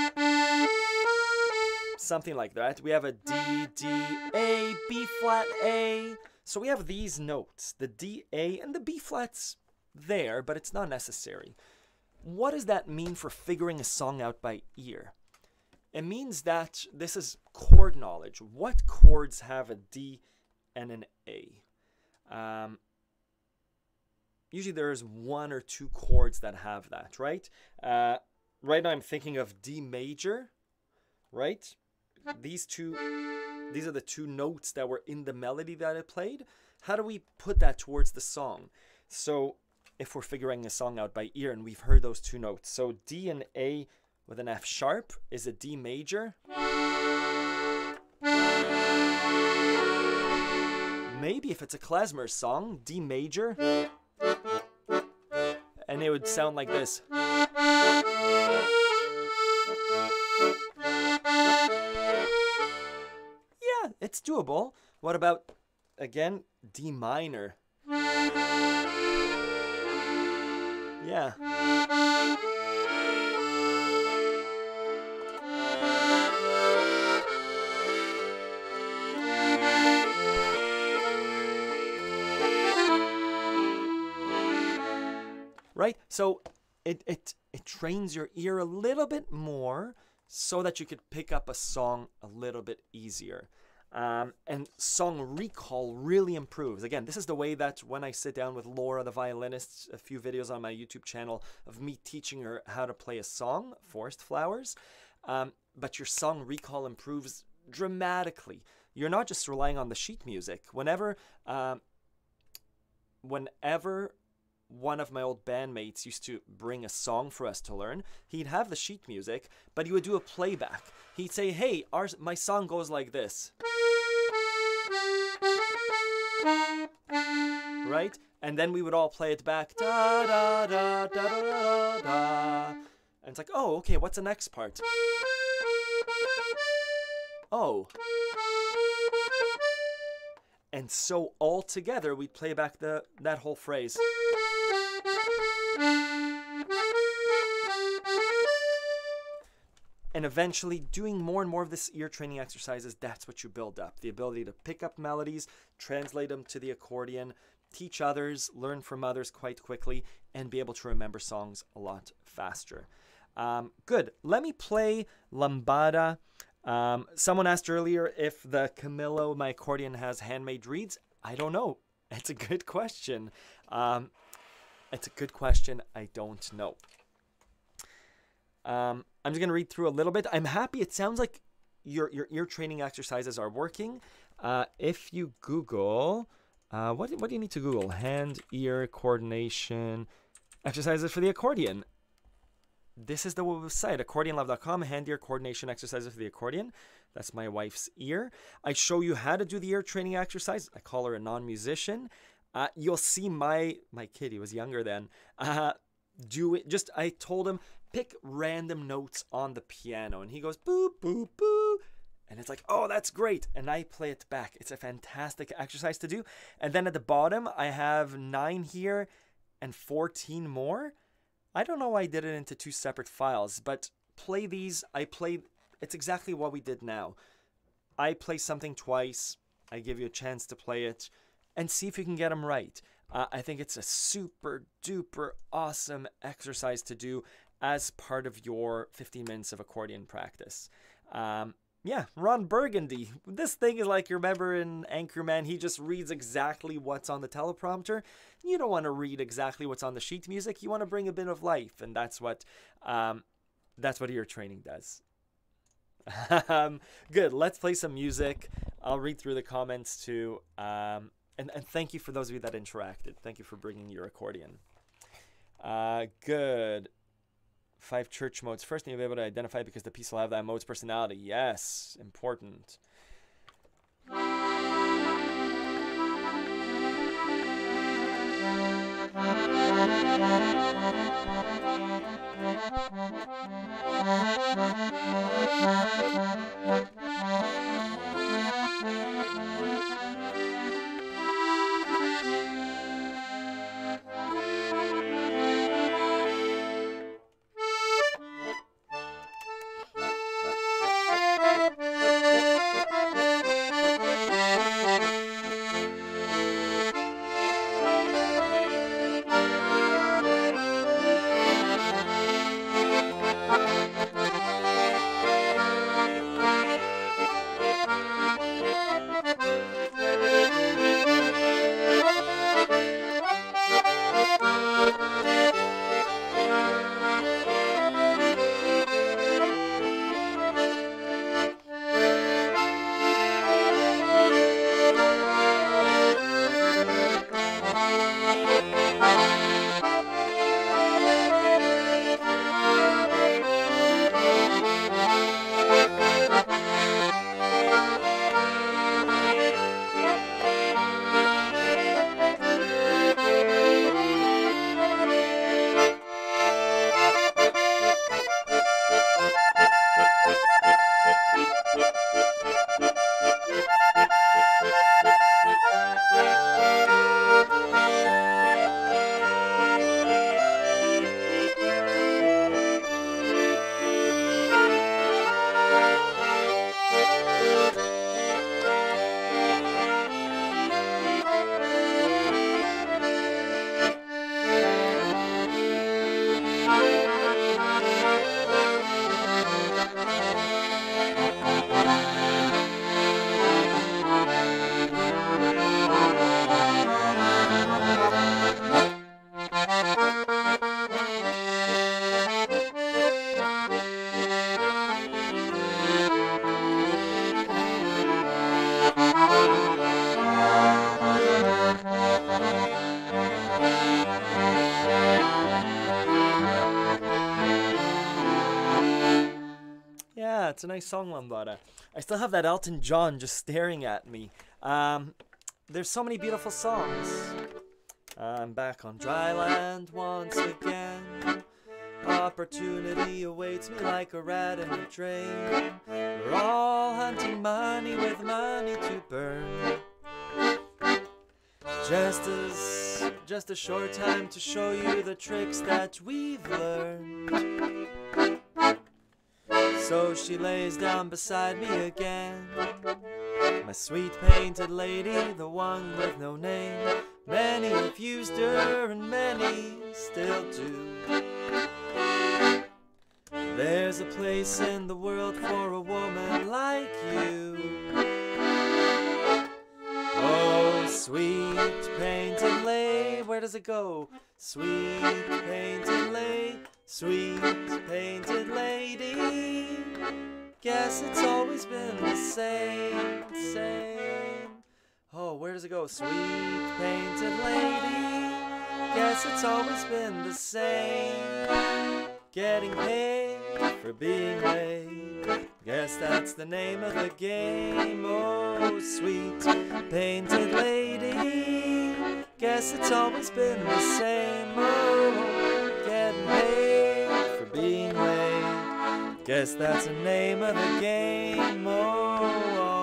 Something like that. We have a D, D, A, B flat, A. So we have these notes, the D, A, and the B flat's there, but it's not necessary. What does that mean for figuring a song out by ear? It means that this is chord knowledge. What chords have a D and an A? Um, usually there's one or two chords that have that, right? Uh, right now I'm thinking of D major, right? These two, these are the two notes that were in the melody that I played. How do we put that towards the song? So if we're figuring a song out by ear and we've heard those two notes. So D and A with an F sharp is a D major. Maybe if it's a klezmer song, D major. And it would sound like this. it's doable. What about, again, D minor? Yeah. Right? So it, it, it trains your ear a little bit more so that you could pick up a song a little bit easier. Um, and song recall really improves. Again, this is the way that when I sit down with Laura, the violinist, a few videos on my YouTube channel of me teaching her how to play a song, Forest Flowers, um, but your song recall improves dramatically. You're not just relying on the sheet music. Whenever, um, whenever one of my old bandmates used to bring a song for us to learn, he'd have the sheet music, but he would do a playback. He'd say, hey, our, my song goes like this. Right? And then we would all play it back. Da, da, da, da, da, da, da. And it's like, oh, okay, what's the next part? Oh. And so all together, we'd play back the that whole phrase. And eventually, doing more and more of this ear training exercises, that's what you build up. The ability to pick up melodies, translate them to the accordion, teach others, learn from others quite quickly, and be able to remember songs a lot faster. Um, good. Let me play Lambada. Um, someone asked earlier if the Camillo, my accordion, has handmade reeds. I don't know. It's a good question. Um, it's a good question. I don't know. Um, I'm just going to read through a little bit. I'm happy. It sounds like your, your ear training exercises are working. Uh, if you Google, uh, what, what do you need to Google? Hand-ear coordination exercises for the accordion. This is the website, accordion love dot com, hand-ear coordination exercises for the accordion. That's my wife's ear. I show you how to do the ear training exercise. I call her a non-musician. Uh, you'll see my, my kid, he was younger then, uh, do it. Just, I told him, pick random notes on the piano. And he goes, boo, boo, boo. And it's like, oh, that's great. And I play it back. It's a fantastic exercise to do. And then at the bottom, I have nine here and fourteen more. I don't know why I did it into two separate files, but play these. I play, it's exactly what we did now. I play something twice. I give you a chance to play it and see if you can get them right. Uh, I think it's a super duper awesome exercise to do as part of your fifteen minutes of accordion practice. Um, yeah, Ron Burgundy. This thing is like, you remember in Anchorman, he just reads exactly what's on the teleprompter. You don't want to read exactly what's on the sheet music. You want to bring a bit of life, and that's what um, that's what ear training does. um, good. Let's play some music. I'll read through the comments too. Um, and, and thank you for those of you that interacted. Thank you for bringing your accordion. Uh, good. Five church modes. First, you'll be able to identify because the piece will have that mode's personality. Yes, important. a nice song, Lambada. I still have that Elton John just staring at me. Um, there's so many beautiful songs. I'm back on dry land once again. Opportunity awaits me like a rat in a drain. We're all hunting money with money to burn. Just as, just a short time to show you the tricks that we've learned. So she lays down beside me again. My sweet painted lady, the one with no name. Many have used her and many still do. There's a place in the world for a woman like you. Oh, sweet painted lady, where does it go? Sweet painted lady, sweet painted lady. Guess it's always been the same, same. Oh, where does it go? Sweet painted lady. Guess it's always been the same. Getting paid for being late. Guess that's the name of the game. Oh, sweet painted lady. Guess it's always been the same. Oh, getting paid for being late. Guess that's the name of the game. Oh, oh.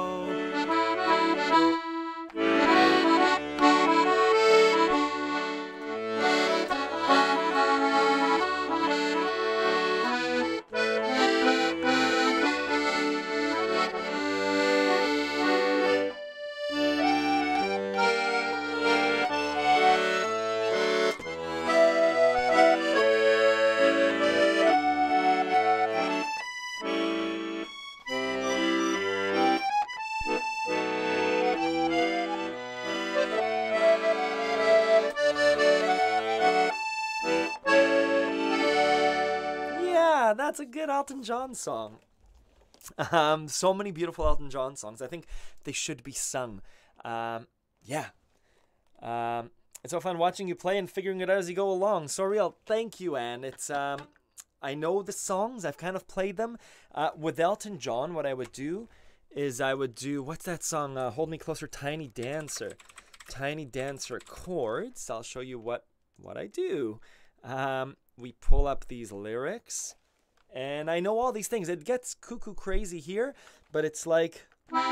That's a good Elton John song. Um, so many beautiful Elton John songs. I think they should be sung. Um, yeah. Um, it's so fun watching you play and figuring it out as you go along. So real. Thank you, Anne. It's um, I know the songs. I've kind of played them. Uh, with Elton John, what I would do is I would do, what's that song? Uh, Hold Me Closer, Tiny Dancer. Tiny Dancer chords. I'll show you what, what I do. Um, we pull up these lyrics. And I know all these things. It gets cuckoo crazy here, but it's like... Blue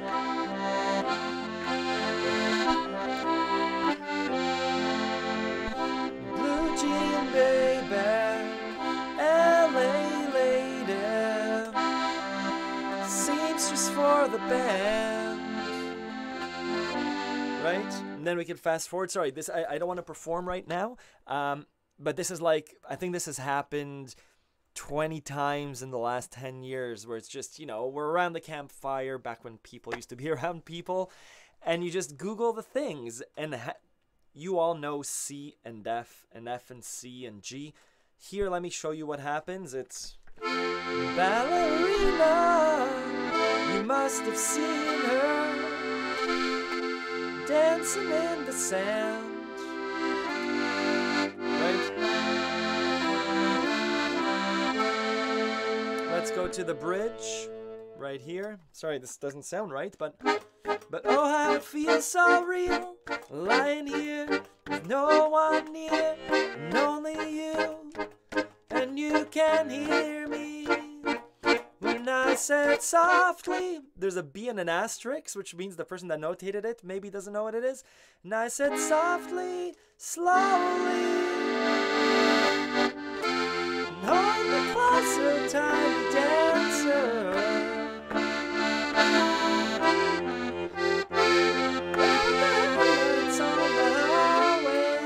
jean baby, L A lady, seamstress for the band. Right? And then we can fast forward. Sorry, this I, I don't want to perform right now. Um, but this is like, I think this has happened twenty times in the last ten years where it's just, you know, we're around the campfire back when people used to be around people, and you just Google the things, and ha- you all know C and F and F and C and G. Here, let me show you what happens. It's ballerina, you must have seen her dancing in the sand. Right? Let's go to the bridge right here. Sorry, this doesn't sound right, but but oh, how it feels so real, lying here with no one near, and only you, and you can hear me when I said softly. There's a B and an asterisk, which means the person that notated it maybe doesn't know what it is. And I said softly, slowly. Hold me closer, tiny dancer. It's on the highway.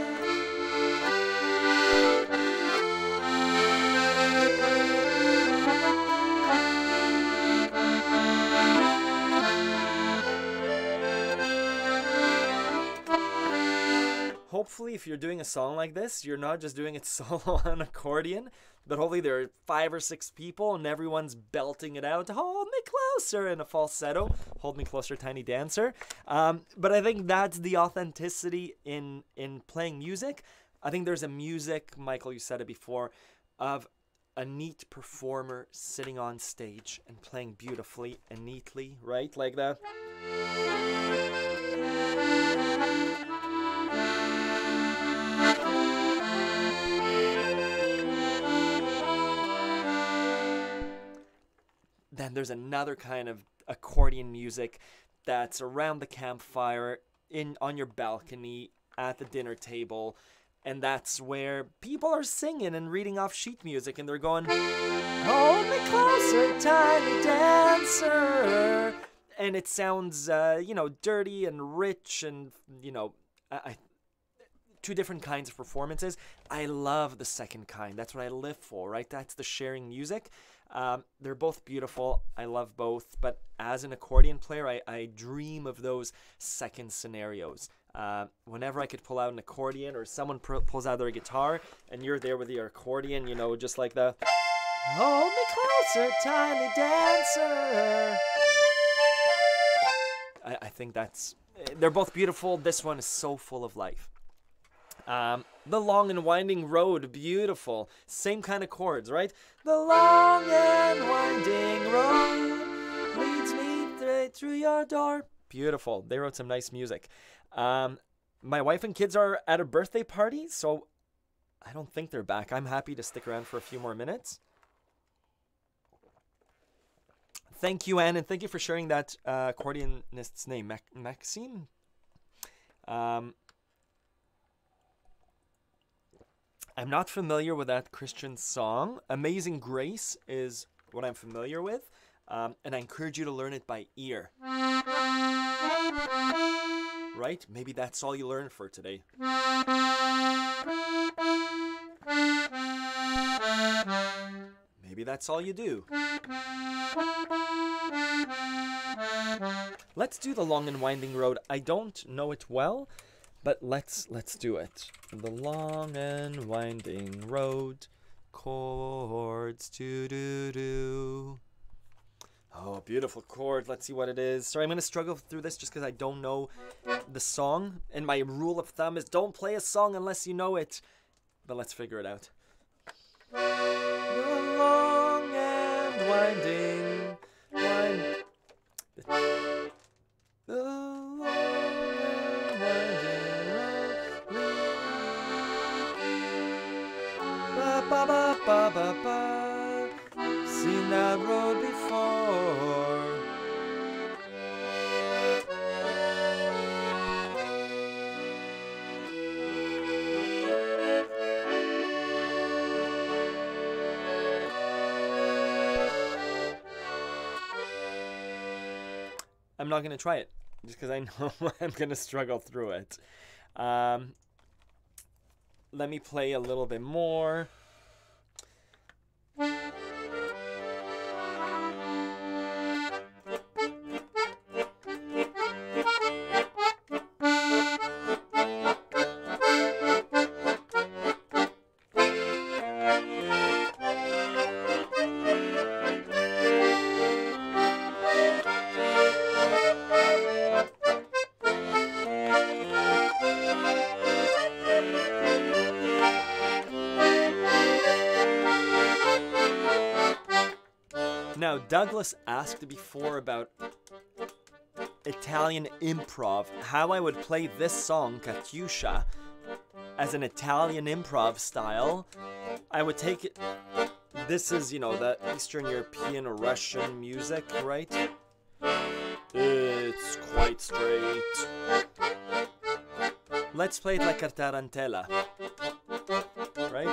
Hopefully, if you're doing a song like this, you're not just doing it solo on accordion, but hopefully there are five or six people and everyone's belting it out. Hold me closer in a falsetto. Hold me closer, tiny dancer. Um, but I think that's the authenticity in in playing music. I think there's a music, Michael, you said it before, of a neat performer sitting on stage and playing beautifully and neatly, right? Like that. Then there's another kind of accordion music that's around the campfire, in on your balcony, at the dinner table, and that's where people are singing and reading off sheet music, and they're going, "Hold me closer, tiny dancer," and it sounds, uh, you know, dirty and rich, and you know, I, I two different kinds of performances. I love the second kind. That's what I live for, right? That's the sharing music. Um, they're both beautiful. I love both. But as an accordion player, I, I dream of those second scenarios. Uh, whenever I could pull out an accordion, or someone pr- pulls out their guitar and you're there with your accordion, you know, just like the "Hold me closer, tiny dancer." I, I think that's... They're both beautiful. This one is so full of life. Um, the long and winding road, beautiful. Same kind of chords, right? The long and winding road leads me th- through your door. Beautiful. They wrote some nice music. Um, my wife and kids are at a birthday party, so I don't think they're back. I'm happy to stick around for a few more minutes. Thank you, Anne, and thank you for sharing that uh, accordionist's name, Mac- Maxine. Um... I'm not familiar with that Christian song. Amazing Grace is what I'm familiar with, um, and I encourage you to learn it by ear. Right? Maybe that's all you learn for today. Maybe that's all you do. Let's do the long and winding road. I don't know it well, but let's let's do it. The long and winding road, chords, do do do. Oh, beautiful chord. Let's see what it is. Sorry, I'm going to struggle through this just because I don't know the song. And my rule of thumb is don't play a song unless you know it. But let's figure it out. The long and winding, wind. The long and winding road. Ba ba ba ba ba ba. Seen that road before. I'm not going to try it, just because I know I'm going to struggle through it. Um, let me play a little bit more. Now, Douglas asked before about Italian improv, how I would play this song, Katyusha, as an Italian improv style. I would take it, this is, you know, the Eastern European or Russian music, right? It's quite straight. Let's play it like a tarantella, right?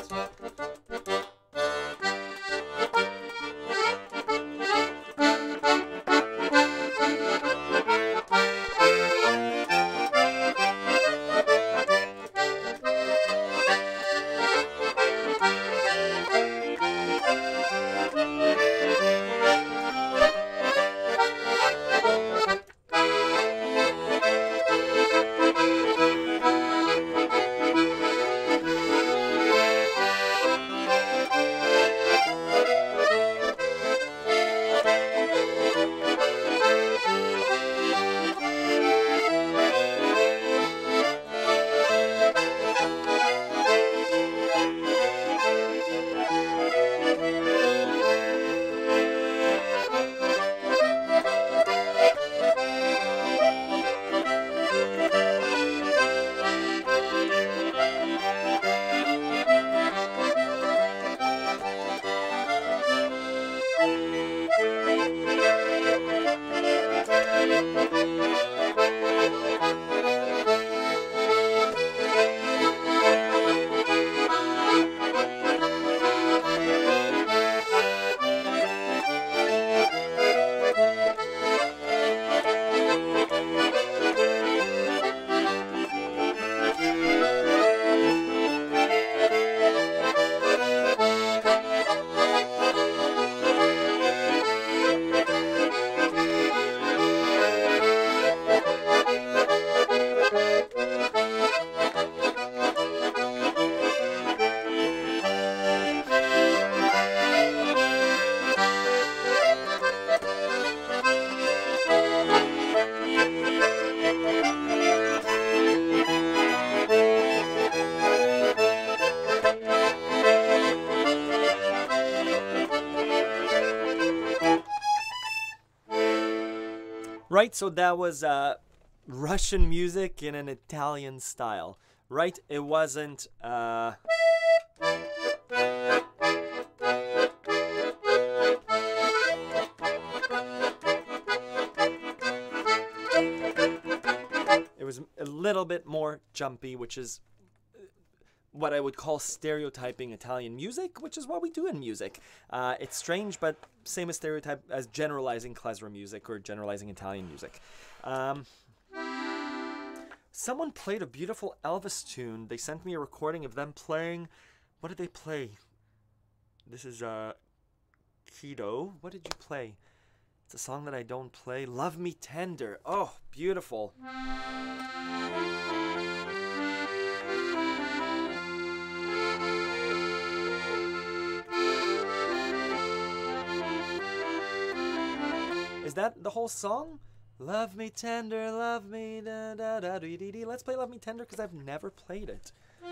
Right, so that was uh, Russian music in an Italian style. Right, it wasn't... Uh... It was a little bit more jumpy, which is what I would call stereotyping Italian music, which is what we do in music. Uh, it's strange, but same as stereotype as generalizing klezmer music or generalizing Italian music. Um, someone played a beautiful Elvis tune. They sent me a recording of them playing. What did they play? This is uh, Keto. What did you play? It's a song that I don't play. Love Me Tender. Oh, beautiful. Is that the whole song? Love me tender, love me da da da dee dee dee. Let's play Love Me Tender because I've never played it.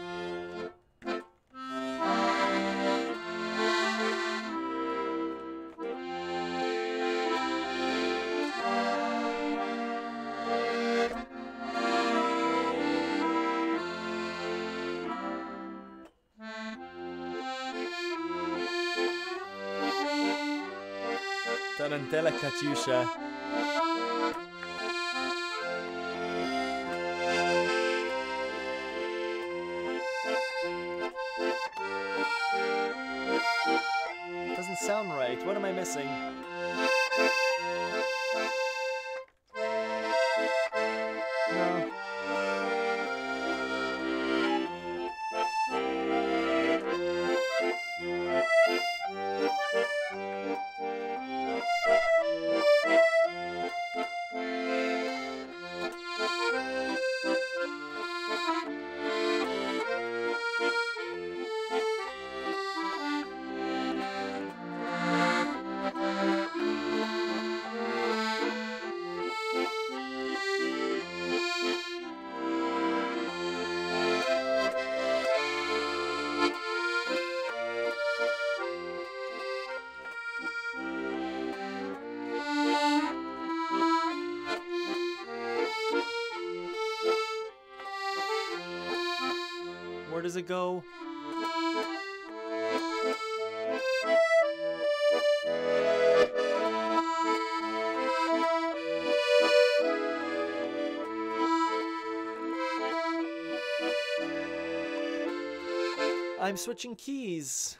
Tarantella Katyusha. Doesn't sound right. What am I missing? No. Where does it go? I'm switching keys.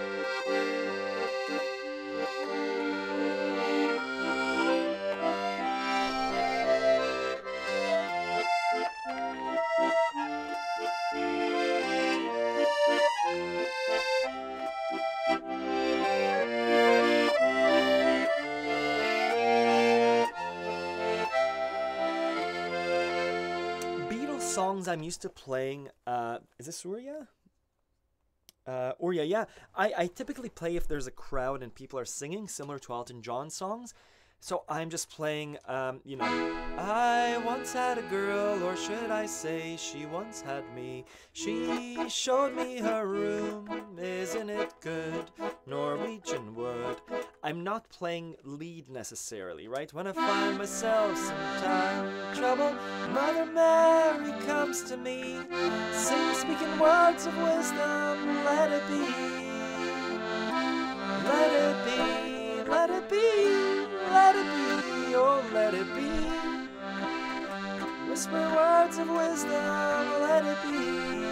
Beatles songs I'm used to playing. Uh, is this Surya? Uh, or yeah, yeah. I, I typically play if there's a crowd and people are singing, similar to Elton John songs. So I'm just playing, um, you know, I once had a girl, or should I say she once had me. She showed me her room, isn't it good? Norwegian wood. I'm not playing lead necessarily, right? When I find myself sometime in trouble, Mother Mary comes to me, sing, speaking words of wisdom, let it be, let it be, let it be, let it be, oh let it be, whisper words of wisdom, let it be.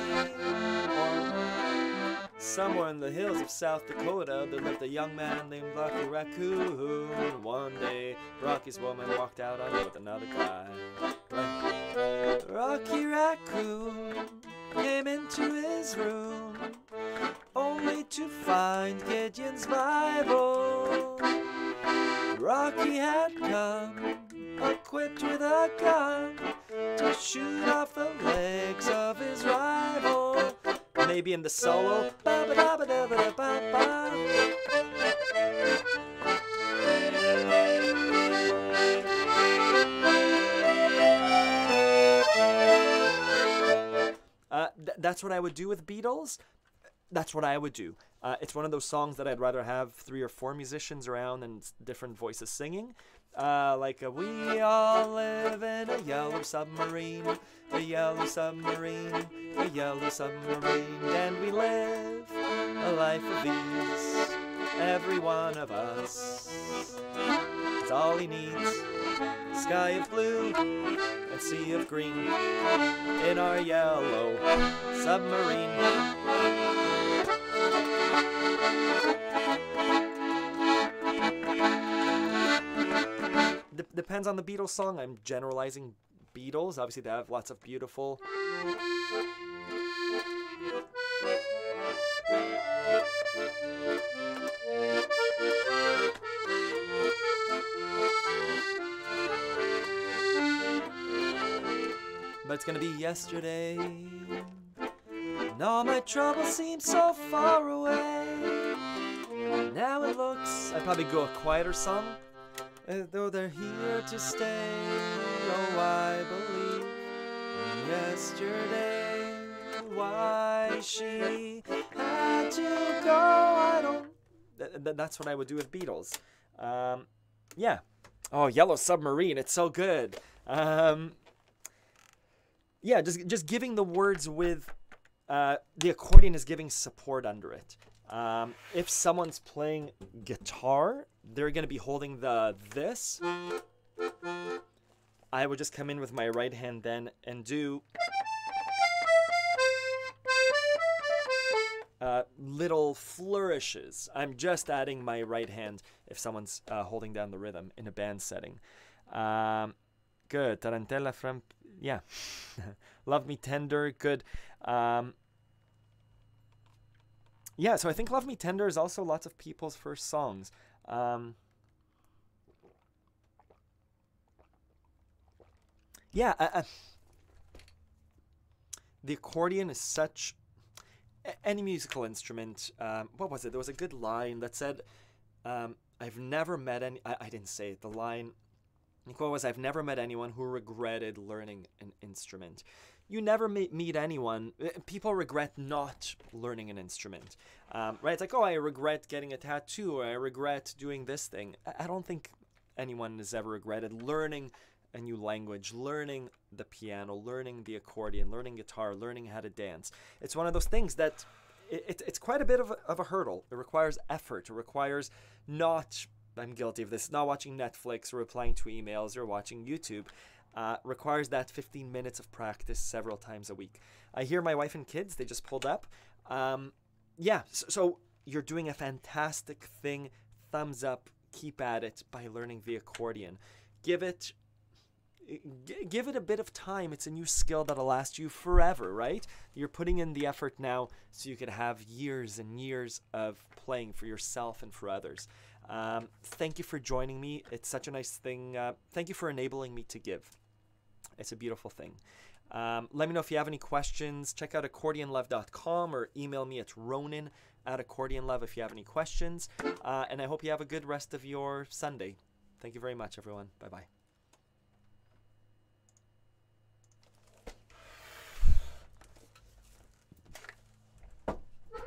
Somewhere in the hills of South Dakota, there lived a young man named Rocky Raccoon. One day, Rocky's woman walked out on him with another guy. Rocky Raccoon came into his room, only to find Gideon's Bible. Rocky had come, equipped with a gun, to shoot off the legs of his rival. Maybe in the solo. Ba ba da ba da ba da ba ba. Uh, th that's what I would do with Beatles. that's what I would do. Uh, it's one of those songs that I'd rather have three or four musicians around and different voices singing. Uh, like a, we all live in a yellow submarine, a yellow submarine, a yellow submarine, and we live a life of ease, every one of us. It's all he needs, sky of blue and sea of green, in our yellow submarine. Depends on the Beatles song. I'm generalizing Beatles. Obviously, they have lots of beautiful. But it's gonna be yesterday, and all my troubles seem so far away. Now it looks, I'd probably go a quieter song. Uh, though they're here to stay, oh, I believe in yesterday. Why she had to go, I don't... Th th that's what I would do with Beatles. Um, yeah. Oh, Yellow Submarine, it's so good. Um, yeah, just, just giving the words with... Uh, the accordion is giving support under it. Um, if someone's playing guitar, they're going to be holding the this. I would just come in with my right hand then and do uh, little flourishes. I'm just adding my right hand if someone's uh, holding down the rhythm in a band setting. Um, good. Tarantella from, yeah. Love Me Tender, good. Um, Yeah, so I think Love Me Tender is also lots of people's first songs. Um, yeah, uh, uh, the accordion is such... Any musical instrument, um, what was it? There was a good line that said, um, I've never met any... I, I didn't say it. The line, the quote was, I've never met anyone who regretted learning an instrument. You never meet anyone. People regret not learning an instrument, um, right? It's like, oh, I regret getting a tattoo, or I regret doing this thing. I don't think anyone has ever regretted learning a new language, learning the piano, learning the accordion, learning guitar, learning how to dance. It's one of those things that it, it, it's quite a bit of a, of a hurdle. It requires effort. It requires not, I'm guilty of this, not watching Netflix or replying to emails or watching YouTube. Uh, requires that fifteen minutes of practice several times a week. I hear my wife and kids, they just pulled up. Um, yeah, so, so you're doing a fantastic thing. Thumbs up, keep at it by learning the accordion. Give it, g give it a bit of time. It's a new skill that'll last you forever, right? You're putting in the effort now so you could have years and years of playing for yourself and for others. Um, thank you for joining me. It's such a nice thing. Uh, thank you for enabling me to give. It's a beautiful thing. Um, let me know if you have any questions. Check out accordion love dot com or email me at ronan at accordion love if you have any questions. Uh, and I hope you have a good rest of your Sunday. Thank you very much, everyone. Bye-bye.